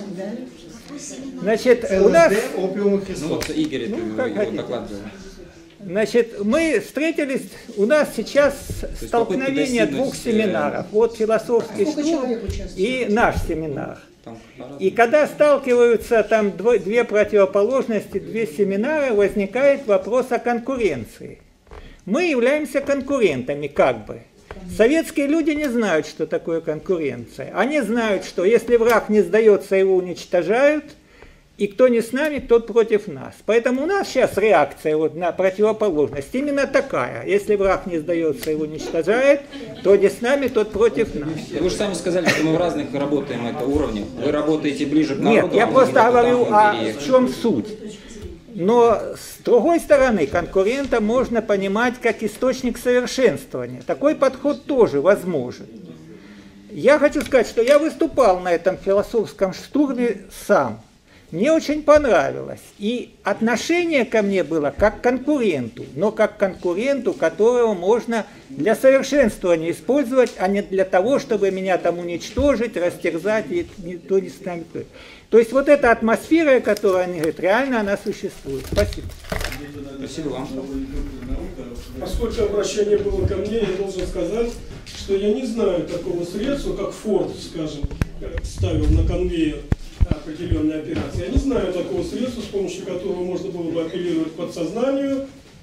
Значит, у нас... опиум и Христос. Ну, вот Игорь ну, это как его хотите. доклад делал. Значит, мы встретились, у нас сейчас столкновение двух семинаров. Вот философский штурм и наш семинар. И когда сталкиваются там две противоположности, две семинара, возникает вопрос о конкуренции. Мы являемся конкурентами, как бы. Советские люди не знают, что такое конкуренция. Они знают, что если враг не сдается, его уничтожают, и кто не с нами, тот против нас. Поэтому у нас сейчас реакция вот на противоположность именно такая. Если враг не сдается, его уничтожает, то не с нами, тот против нас. Вы же сами сказали, что мы в разных работаем это уровнях. Вы работаете ближе к народу. Нет, я просто говорю, а в чем суть. Но с другой стороны, конкурента можно понимать как источник совершенствования. Такой подход тоже возможен. Я хочу сказать, что я выступал на этом философском штурме сам. Мне очень понравилось. И отношение ко мне было как к конкуренту, но как к конкуренту, которого можно для совершенствования использовать, а не для того, чтобы меня там уничтожить, растерзать, и никто не станет. То есть вот эта атмосфера, о которой они говорят, реально она существует. Спасибо. Спасибо вам. Поскольку обращение было ко мне, я должен сказать, что я не знаю такого средства, как Форд, скажем, ставил на конвейер определенные операции. Я не знаю такого средства, с помощью которого можно было бы апеллировать к подсознанию,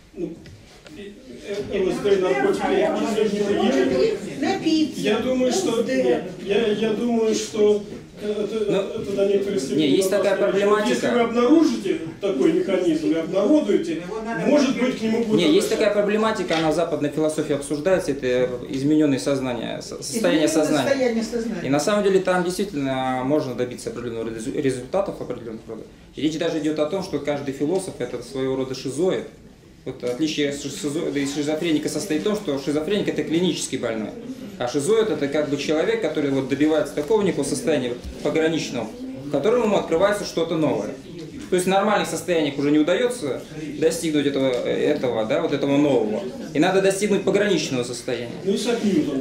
ЛСД, наркотики. Я думаю, что нет, я, я думаю, что это, Но, это до некоторой степени. Не, есть такая проблематика. Если вы обнаружите такой механизм и обнародуете, может быть, к нему будет... Не, есть такая проблематика, она в западной философии обсуждается, это измененное сознание, состояние сознания. состояние сознания. И на самом деле там действительно можно добиться определенного результатов определенных рода. И речь даже идет о том, что каждый философ это своего рода шизоид. Вот отличие шизоида и шизофреника состоит в том, что шизофреник это клинический больной, а шизоид это как бы человек, который вот добивается такого некого состояния пограничного, в котором ему открывается что-то новое. То есть в нормальных состояниях уже не удается достигнуть этого, этого, да, вот этого нового. И надо достигнуть пограничного состояния. Ну и Исаак Ньютон.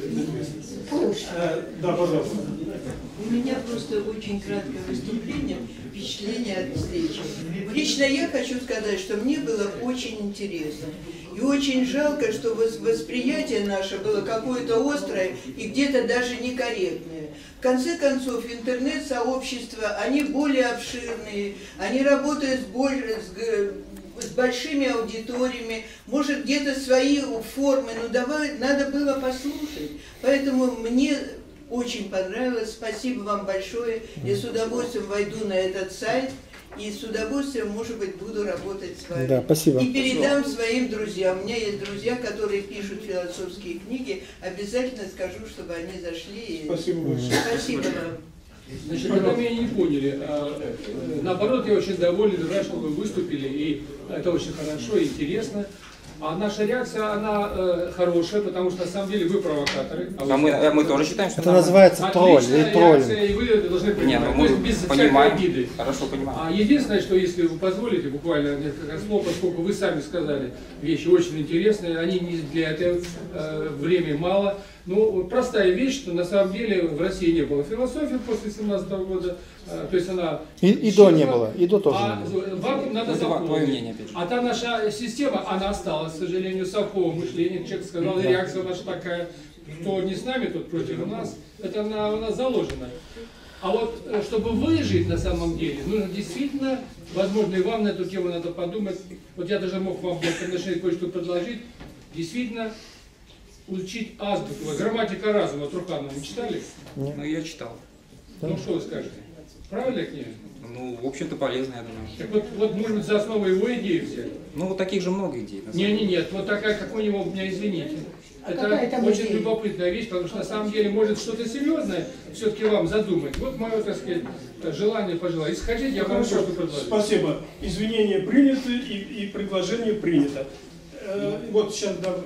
Да, пожалуйста. У меня просто очень краткое выступление, впечатление от встречи. Лично я хочу сказать, что мне было очень интересно. И очень жалко, что восприятие наше было какое-то острое и где-то даже некорректное. В конце концов, интернет-сообщества, они более обширные, они работают с, больше, с, с большими аудиториями, может где-то свои формы, но давай, надо было послушать. Поэтому мне очень понравилось, спасибо вам большое, я с удовольствием войду на этот сайт. И с удовольствием, может быть, буду работать с вами. Да, спасибо. И передам своим друзьям. У меня есть друзья, которые пишут философские книги. Обязательно скажу, чтобы они зашли. Спасибо большое. Спасибо вам. Значит, когда меня не поняли, наоборот, я очень доволен, рад, что вы выступили, и это очень хорошо и интересно. А наша реакция, она э, хорошая, потому что на самом деле вы провокаторы. А, а мы, а мы тоже считаем, что это называется тролль или троллинг. И вы должны понимать. Нет, ну, мы без понимаем, обиды. Хорошо понимаем. А единственное, что если вы позволите, буквально несколько слов, поскольку вы сами сказали вещи очень интересные, они не для этого э, времени мало. Ну, простая вещь, что на самом деле в России не было философии после семнадцатого года, э, то есть она... И, и до не было, и до тоже а, не было. Вакуум надо заполнить. А та наша система, она осталась, к сожалению, совкового мышления. Человек сказал, и реакция наша такая, кто не с нами, тот против нас. Это она, у нас заложено. А вот, чтобы выжить на самом деле, нужно действительно, возможно, и вам на эту тему надо подумать. Вот я даже мог вам для отношения кое-что предложить. Действительно, учить азбуку. Грамматика разума Труханова не читали? Нет. Ну, я читал. Ну, что вы скажете? Правильно книга? Ну, в общем-то, полезно, я думаю. Так вот, вот, может быть, за основу его идеи взяли? Ну, вот таких же много идей. Не, не, нет, вот такая, как у него, меня извините. А это очень идея? Любопытная вещь, потому что на самом деле может что-то серьезное все-таки вам задумать. Вот мое, так сказать, желание, пожелание. Если хотите, я вам что-то предложу. Спасибо. Извинения приняты и, и предложение принято. Э, вот сейчас давай.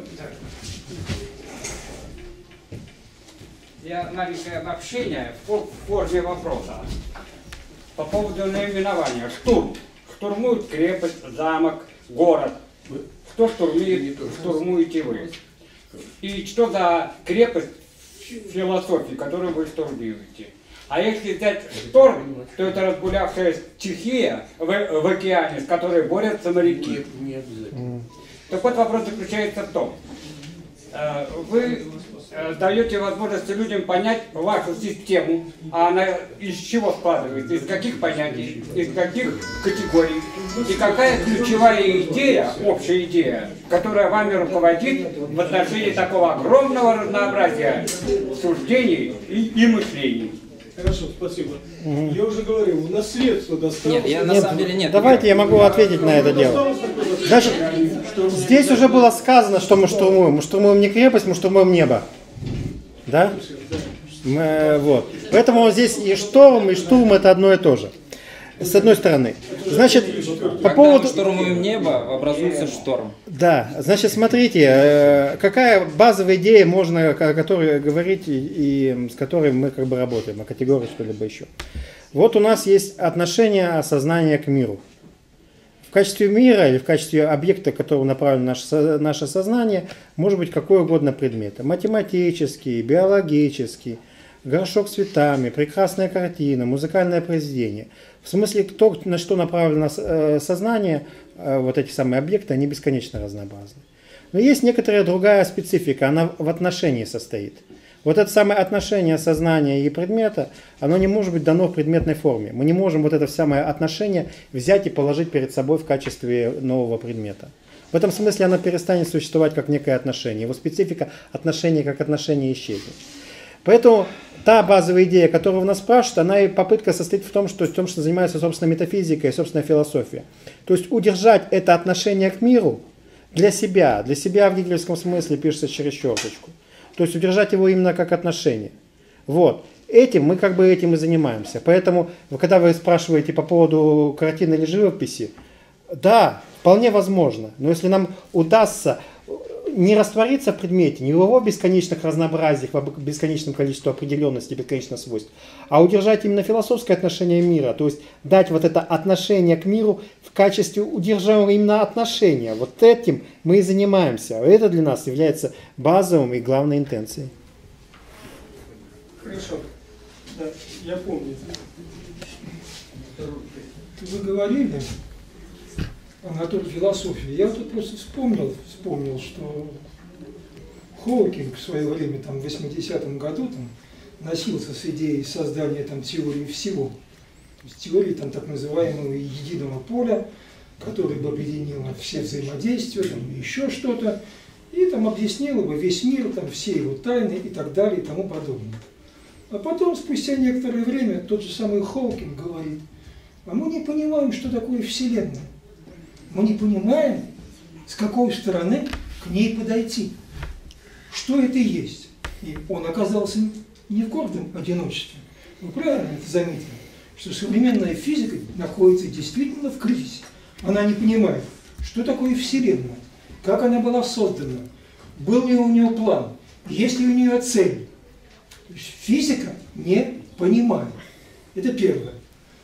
Я маленькое обобщение в форме вопроса. По поводу наименования. Штурм. Штурмуют крепость, замок, город. Кто штурмует, штурмуете вы? И что за крепость философии, которую вы штурмуете? А если взять шторм, то это разгулявшая стихия в, в океане, с которой борются моряки. Не обязательно. Так вот вопрос заключается в том, вы даете возможность людям понять вашу систему, а она из чего складывается, из каких понятий, из каких категорий, и какая ключевая идея, общая идея, которая вами руководит в отношении такого огромного разнообразия суждений и, и мышлений. Хорошо, спасибо. Угу. Я уже говорил, наследство досталось. Нет, я на нет, самом деле нет. Давайте я могу ответить на это дело. Значит, здесь уже было сказано, что мы штурмуем. Мы штурмуем не крепость, мы штурмуем небо. Да? Мы, вот. Поэтому здесь и шторм, и штурм это одно и то же. С одной стороны. Значит, по Когда поводу... мы штурмуем небо, образуется шторм. Да, значит, смотрите, какая базовая идея можно, о которой говорить и, и с которой мы как бы работаем, о категории что-либо еще. Вот у нас есть отношение сознания к миру. В качестве мира или в качестве объекта, к которому направлено наше, наше сознание, может быть какой угодно предмет. Математический, биологический, горшок с цветами, прекрасная картина, музыкальное произведение. В смысле, то, на что направлено сознание, вот эти самые объекты, они бесконечно разнообразны. Но есть некоторая другая специфика, она в отношении состоит. Вот это самое отношение сознания и предмета, оно не может быть дано в предметной форме. Мы не можем вот это самое отношение взять и положить перед собой в качестве нового предмета. В этом смысле оно перестанет существовать как некое отношение. Его специфика отношения как отношение исчезнет. Поэтому та базовая идея, которую вы нас спрашиваете, она и попытка состоит в том, что, в том, что занимается собственной метафизикой и собственной философией. То есть удержать это отношение к миру для себя, для себя в гегельском смысле пишется через черточку. То есть удержать его именно как отношение. Вот. Этим мы как бы этим и занимаемся. Поэтому, когда вы спрашиваете по поводу картины или живописи, да, вполне возможно. Но если нам удастся не раствориться в предмете, не в его бесконечных разнообразиях, в бесконечном количестве определенностей, бесконечных свойств, а удержать именно философское отношение мира, то есть дать вот это отношение к миру в качестве удерживаемого именно отношения. Вот этим мы и занимаемся. Это для нас является базовым и главной интенцией. Хорошо. Да, я помню. Вы говорили о натуре философии. Я тут просто вспомнил, вспомнил, что Хокинг в свое время, там, в восьмидесятом году, там, носился с идеей создания там, теории всего. То есть теории там, так называемого единого поля, который бы объединил все взаимодействия, там, еще что-то, и там объяснил бы весь мир, там, все его тайны и так далее и тому подобное. А потом, спустя некоторое время, тот же самый Хокинг говорит: а мы не понимаем, что такое Вселенная. Мы не понимаем, с какой стороны к ней подойти. Что это есть. И он оказался не в гордом одиночестве. Вы правильно это заметили, что современная физика находится действительно в кризисе. Она не понимает, что такое Вселенная, как она была создана, был ли у нее план, есть ли у нее цель. То есть физика не понимает. Это первое.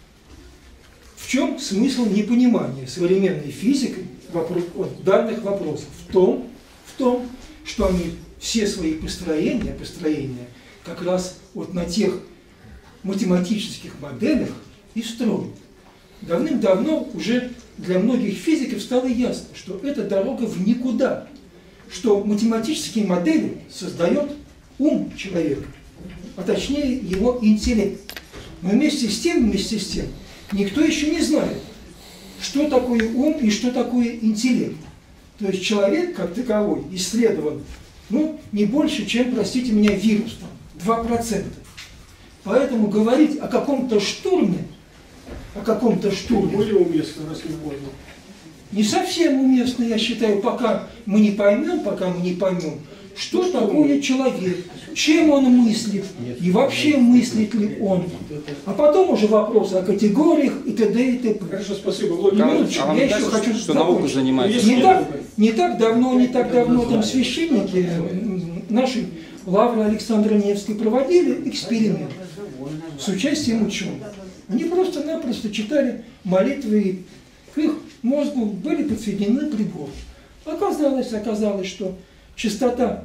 В чем смысл непонимания современной физикой данных вопросов? В том, в том, что они все свои построения, построения как раз вот на тех математических моделях и строят. Давным-давно уже для многих физиков стало ясно, что это дорога в никуда, что математические модели создает ум человека, а точнее его интеллект. Но вместе с тем, вместе с тем, никто еще не знает, что такое ум и что такое интеллект. То есть человек, как таковой, исследован, ну, не больше, чем, простите меня, вирус, там, два процента. Поэтому говорить о каком-то штурме, о каком-то штурме... Более уместно, раз не можно. Не совсем уместно, я считаю, пока мы не поймем, пока мы не поймем, что такое человек, чем он мыслит, и вообще мыслит ли он. А потом уже вопросы о категориях и т.д. и т.п. Хорошо, спасибо. Минуточку, а я еще еще хочу что наука занимается. Не так, не так давно, не так давно там священники нашей Лавры Александры Невской проводили эксперимент с участием ученых. Они просто-напросто читали молитвы, и к их мозгу были подсоединены приборы. Оказалось, оказалось, что частота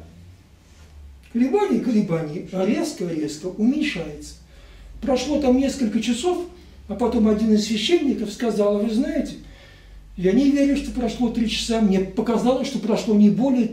колебаний, колебаний резко-резко уменьшается. Прошло там несколько часов, а потом один из священников сказал: вы знаете, я не верю, что прошло три часа, мне показалось, что прошло не более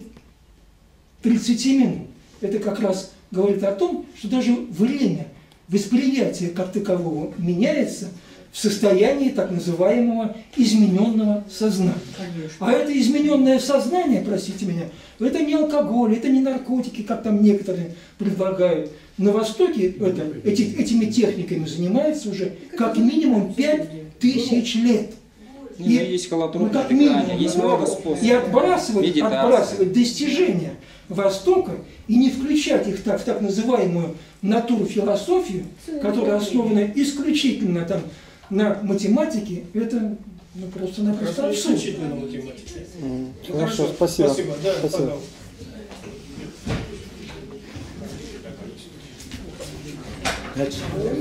тридцати минут. Это как раз говорит о том, что даже время, восприятие как такового меняется в состоянии так называемого измененного сознания. Конечно. А это измененное сознание, простите меня, это не алкоголь, это не наркотики, как там некоторые предлагают. На Востоке это, эти, этими техниками занимается уже как минимум пять тысяч лет. И, есть холотропное ну, питание, есть много способов. И отбрасывать, отбрасывать достижения Востока и не включать их так, в так называемую натурфилософию, которая основана исключительно там, на математике, это ну, просто-напросто абсурд. Исключительно на математике. Mm. Хорошо, спасибо. Спасибо, да, спасибо. Значит,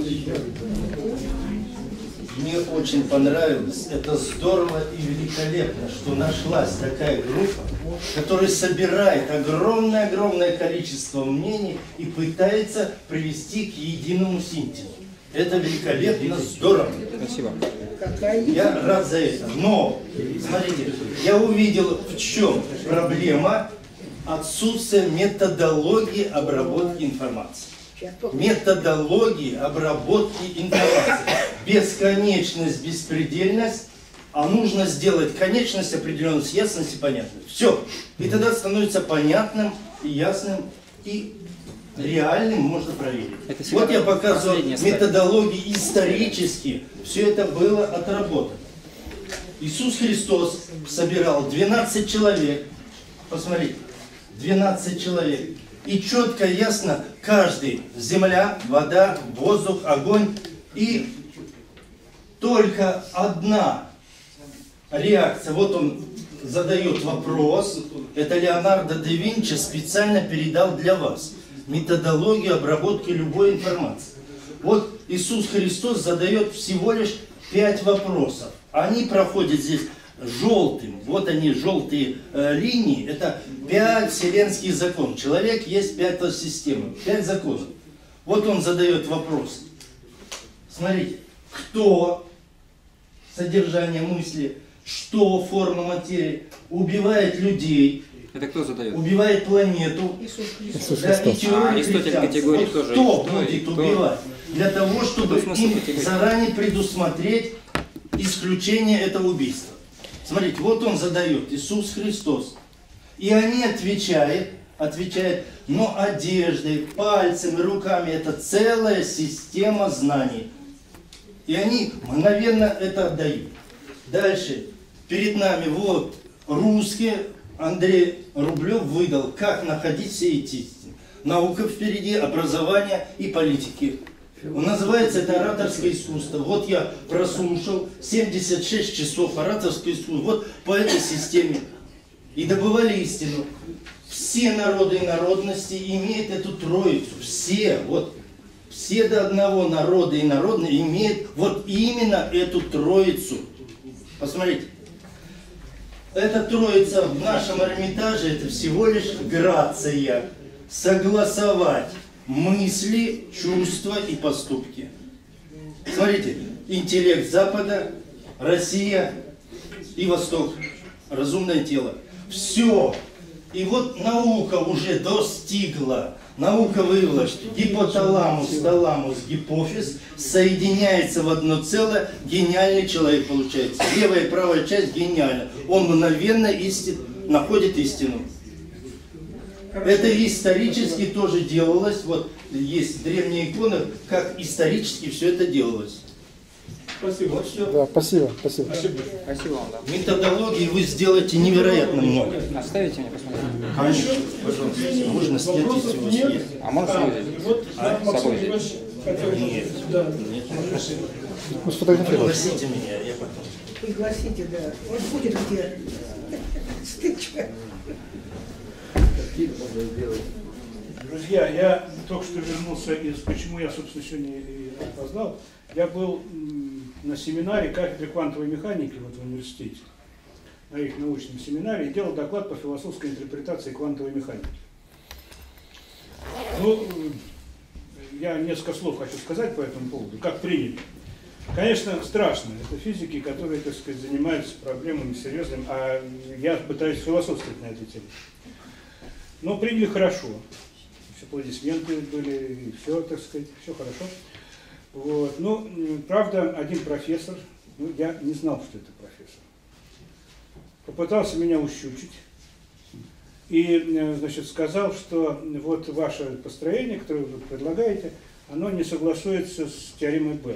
мне очень понравилось, это здорово и великолепно, что нашлась такая группа, которая собирает огромное-огромное количество мнений и пытается привести к единому синтезу. Это великолепно, здорово. Спасибо. Я рад за это. Но, смотрите, я увидел, в чем проблема отсутствия методологии обработки информации. Методологии обработки информации. Бесконечность, беспредельность, а нужно сделать конечность, определенность, ясность и понятность. Все. И тогда становится понятным и ясным, и реальным можно проверить. Вот я показывал методологии исторически. Все это было отработано. Иисус Христос собирал двенадцать человек. Посмотрите. двенадцать человек. И четко, ясно, каждый, земля, вода, воздух, огонь. И только одна реакция. Вот он задает вопрос, это Леонардо да Винчи специально передал для вас методологию обработки любой информации. Вот Иисус Христос задает всего лишь пять вопросов. Они проходят здесь желтым. Вот они, желтые э, линии. Это пять вселенских законов. Человек есть пятая система. Пять законов. Вот он задает вопрос. Смотрите. Кто, содержание мысли, что форма материи, убивает людей. Это кто задает? Убивает планету. Иисус Христос. Да, и теорию а, Аристотель категории вот тоже. Кто Что будет кто? убивать? Для того, чтобы им категории? заранее предусмотреть исключение этого убийства. Смотрите, вот он задает, Иисус Христос. И они отвечают, отвечают, но одеждой, пальцами, руками, это целая система знаний. И они мгновенно это отдают. Дальше, перед нами вот русский Андрей Рублев выдал, как находить все эти истины. Наука впереди, образование и политики. Называется это ораторское искусство. Вот я прослушал семьдесят шесть часов ораторское искусство. Вот по этой системе. И добывали истину. Все народы и народности имеют эту троицу. Все. Вот. Все до одного народа и народные имеют вот именно эту троицу. Посмотрите. Эта троица в нашем Эрмитаже это всего лишь грация. Согласовать мысли, чувства и поступки. Смотрите, интеллект Запада, Россия и Восток, разумное тело. Все. И вот наука уже достигла, наука вывела, что гипоталамус, таламус, гипофиз соединяется в одно целое, гениальный человек получается. Левая и правая часть гениальна. Он мгновенно истин, находит истину. Это исторически тоже делалось. Вот есть древние иконы, как исторически все это делалось. Спасибо. Вот все. Да, спасибо, спасибо. Спасибо вам, да. Методологии вы сделаете невероятно много. Оставите мне посмотреть? Конечно, пожалуйста. Можно снять, если у вас есть. А можно снять? Вот А? Максим собой Иванович хотел... Нет. Да. Нет. Ну, сфотографировать. Пригласите меня, я потом. Пригласите, да. Вот будет где стычка. Друзья, я только что вернулся из... Почему я, собственно, сегодня и опоздал? Я был на семинаре кафедры квантовой механики вот в университете, на их научном семинаре, и делал доклад по философской интерпретации квантовой механики. Ну, я несколько слов хочу сказать по этому поводу, как приняли. Конечно, страшно. Это физики, которые, так сказать, занимаются проблемами серьезными, а я пытаюсь философствовать на эту тему. Но приняли хорошо. Все аплодисменты были, и все, так сказать, все хорошо. Вот. Ну, правда, один профессор, ну, я не знал, что это профессор, попытался меня ущучить и, значит, сказал, что вот ваше построение, которое вы предлагаете, оно не согласуется с теоремой Белла.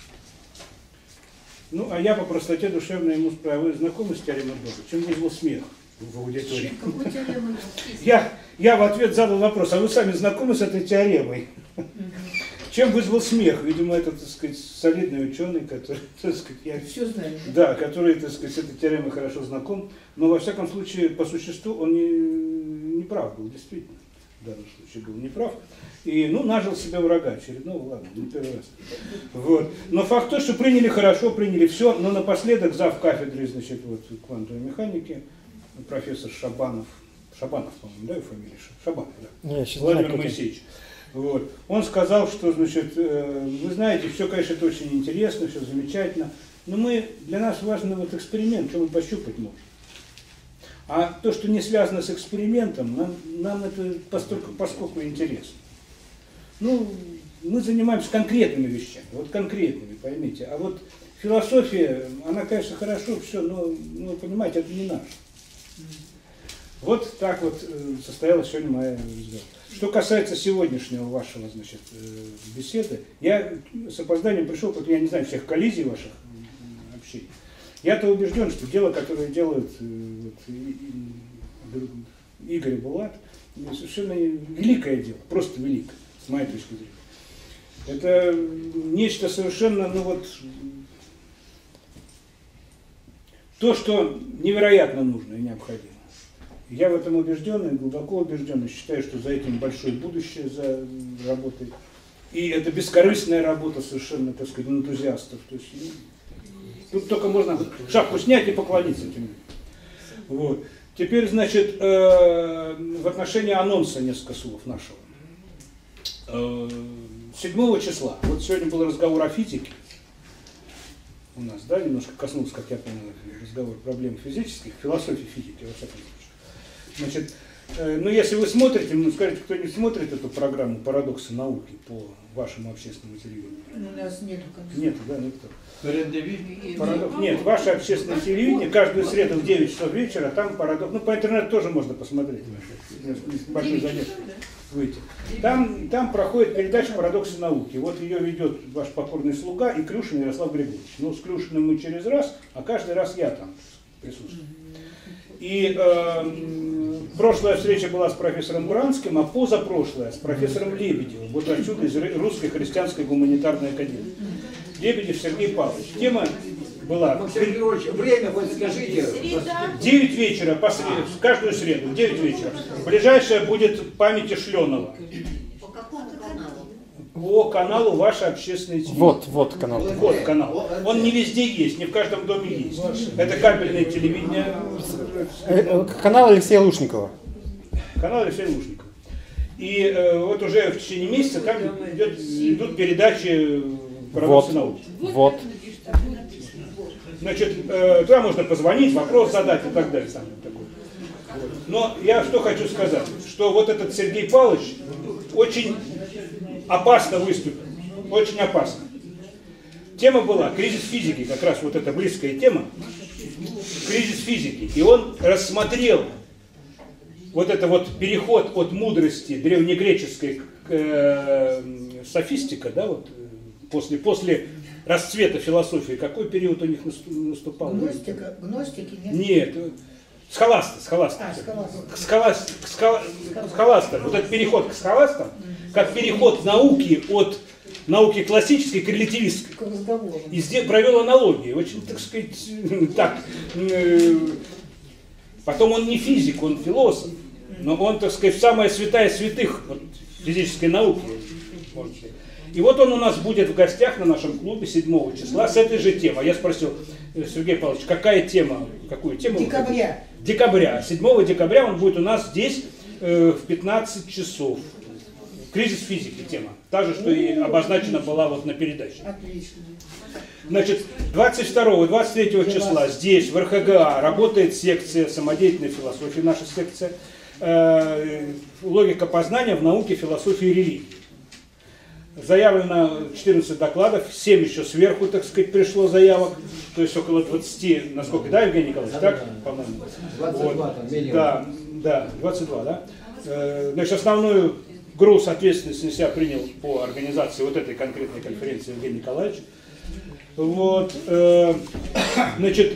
Ну, а я по простоте душевной ему справил. Вы знакомы с теоремой Белла? Чем вызвал смех в аудитории? Я, я в ответ задал вопрос, а вы сами знакомы с этой теоремой? Чем вызвал смех? Видимо, это, так сказать, солидный ученый, который, так сказать, я... Все знаю. Да, который, так сказать, с этой теоремой хорошо знаком, но во всяком случае, по существу, он не, не прав был, действительно. В данном случае был неправ. И, ну, нажил себе врага очередного, ладно, не первый раз. Вот. Но факт то, что приняли хорошо, приняли все, но напоследок зав. Кафедры, значит, вот, квантовой механики, профессор Шабанов, Шабанов, по-моему, да, и фамилия? Шабанов, да. Не, я Владимир знаю, Моисеевич. Вот. Он сказал, что, значит, э, вы знаете, все, конечно, это очень интересно, все замечательно, но мы, для нас важен вот эксперимент, что мы пощупать можем. А то, что не связано с экспериментом, нам, нам это постольку, поскольку интересно. Ну, мы занимаемся конкретными вещами, вот конкретными, поймите. А вот философия, она, конечно, хорошо, все, но, ну, понимаете, это не наше. Вот так вот состоялась сегодня моя разговор. Что касается сегодняшнего вашего, значит, беседы, я с опозданием пришел, потому что я не знаю всех коллизий ваших общений. Я-то убежден, что дело, которое делают вот, Игорь Булат, совершенно великое дело, просто великое, с моей точки зрения. Это нечто совершенно, ну вот, то, что невероятно нужно и необходимо. Я в этом убежден, и глубоко убежден, и считаю, что за этим большое будущее за работой. И это бескорыстная работа совершенно, так сказать, энтузиастов. То есть, ну, тут только можно шапку снять и поклониться этим. Вот. Теперь, значит, э, в отношении анонса несколько слов нашего. Э, седьмого числа, вот сегодня был разговор о физике у нас, да, немножко коснулся, как я понял, разговор проблем физических, философии физики, во всяком случае. Значит, э, ну если вы смотрите, ну скажите, кто не смотрит эту программу «Парадоксы науки» по вашему общественному телевидению? У нас нету, конечно. Нет, да, никто. Парадокс. Нет, ваше общественное телевидение, каждую среду в девять часов вечера, там парадокс. Ну, по интернету тоже можно посмотреть. Большой занятие. Выйти. Там, там проходит передача «Парадоксы науки». Вот ее ведет ваш покорный слуга и Клюшин Ярослав Григорьевич. Ну, с Клюшиным мы через раз, а каждый раз я там присутствую. И э, прошлая встреча была с профессором Буранским, а позапрошлая с профессором Лебедевым. Вот отсюда из Русской христианской гуманитарной академии. Лебедев Сергей Павлович. Тема была... Сергей Георгиевич, время хоть скажите. девять вечера, по среду, каждую среду, девять вечера. Ближайшая будет памяти Шленова. По какому каналу? По каналу «Ваше общественное телевидение». Вот, вот канал. Вот канал. Он не везде есть, не в каждом доме есть. Это кабельное телевидение. Канал Алексея Лушникова. Канал Алексея Лушникова. И э, вот уже в течение месяца там идет, идут передачи «Парадоксы науки». Вот. Значит, э, туда можно позвонить, вопрос задать и так далее. Там, такой. Вот. Но я что хочу сказать, что вот этот Сергей Павлович очень опасно выступил. Очень опасно. Тема была кризис физики, как раз вот эта близкая тема. Кризис физики. И он рассмотрел вот это вот переход от мудрости древнегреческой к э, софистика, да, вот, после, после расцвета философии, какой период у них наступал? Гностика, гностики, нет? Нет, схоласта, схоласта. А, схоласта. Схоласт, схола, схоласта. Вот этот переход к схоластам, как переход науки от науки классической к релятивистской. К разговору. И здесь провел аналогии, очень, так сказать, так. Э, потом он не физик, он философ, но он, так сказать, самая святая святых вот, физической науки. И вот он у нас будет в гостях на нашем клубе седьмого числа с этой же темой. Я спросил, Сергей Павлович, какая тема, какую тему? Декабря. Декабря. седьмого декабря он будет у нас здесь э, в пятнадцать часов. Кризис физики тема. Та же, что и обозначена была вот на передаче. Отлично. Значит, двадцать второго и двадцать третьего числа здесь, в эр ха гэ а, работает секция самодеятельной философии, наша секция, э, логика познания в науке, философии и религии. Заявлено четырнадцать докладов, семь еще сверху, так сказать, пришло заявок, то есть около двадцати, насколько, да, Евгений Николаевич, так, по-моему? двадцать два, там, минимум. Да, да, двадцать два, да. Э, значит, основную груз ответственности на себя принял по организации вот этой конкретной конференции Евгений Николаевич. Вот, э, значит,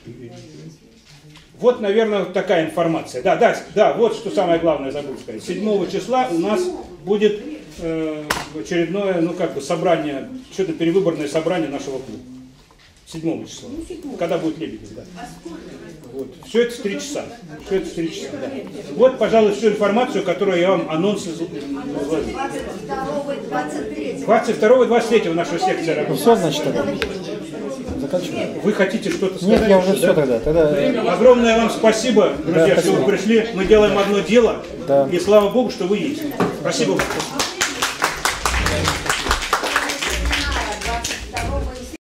вот, наверное, такая информация. Да, да, да, вот что самое главное забыл сказать. седьмого числа у нас будет э, очередное, ну как бы, собрание, что-то перевыборное собрание нашего клуба. седьмого числа. Когда будет Лебедев, да. Вот. Все это в три часа. Все это в три часа, да. Вот, пожалуй, всю информацию, которую я вам анонс изложил. двадцать второго и двадцать третьего наша секция работает. Ну все, значит, тогда. Заканчиваем. Вы хотите что-то сказать? Нет, я уже все тогда. тогда... Огромное вам спасибо, друзья, Да, что вы пришли. Мы делаем одно дело. Да. И слава Богу, что вы есть. Спасибо.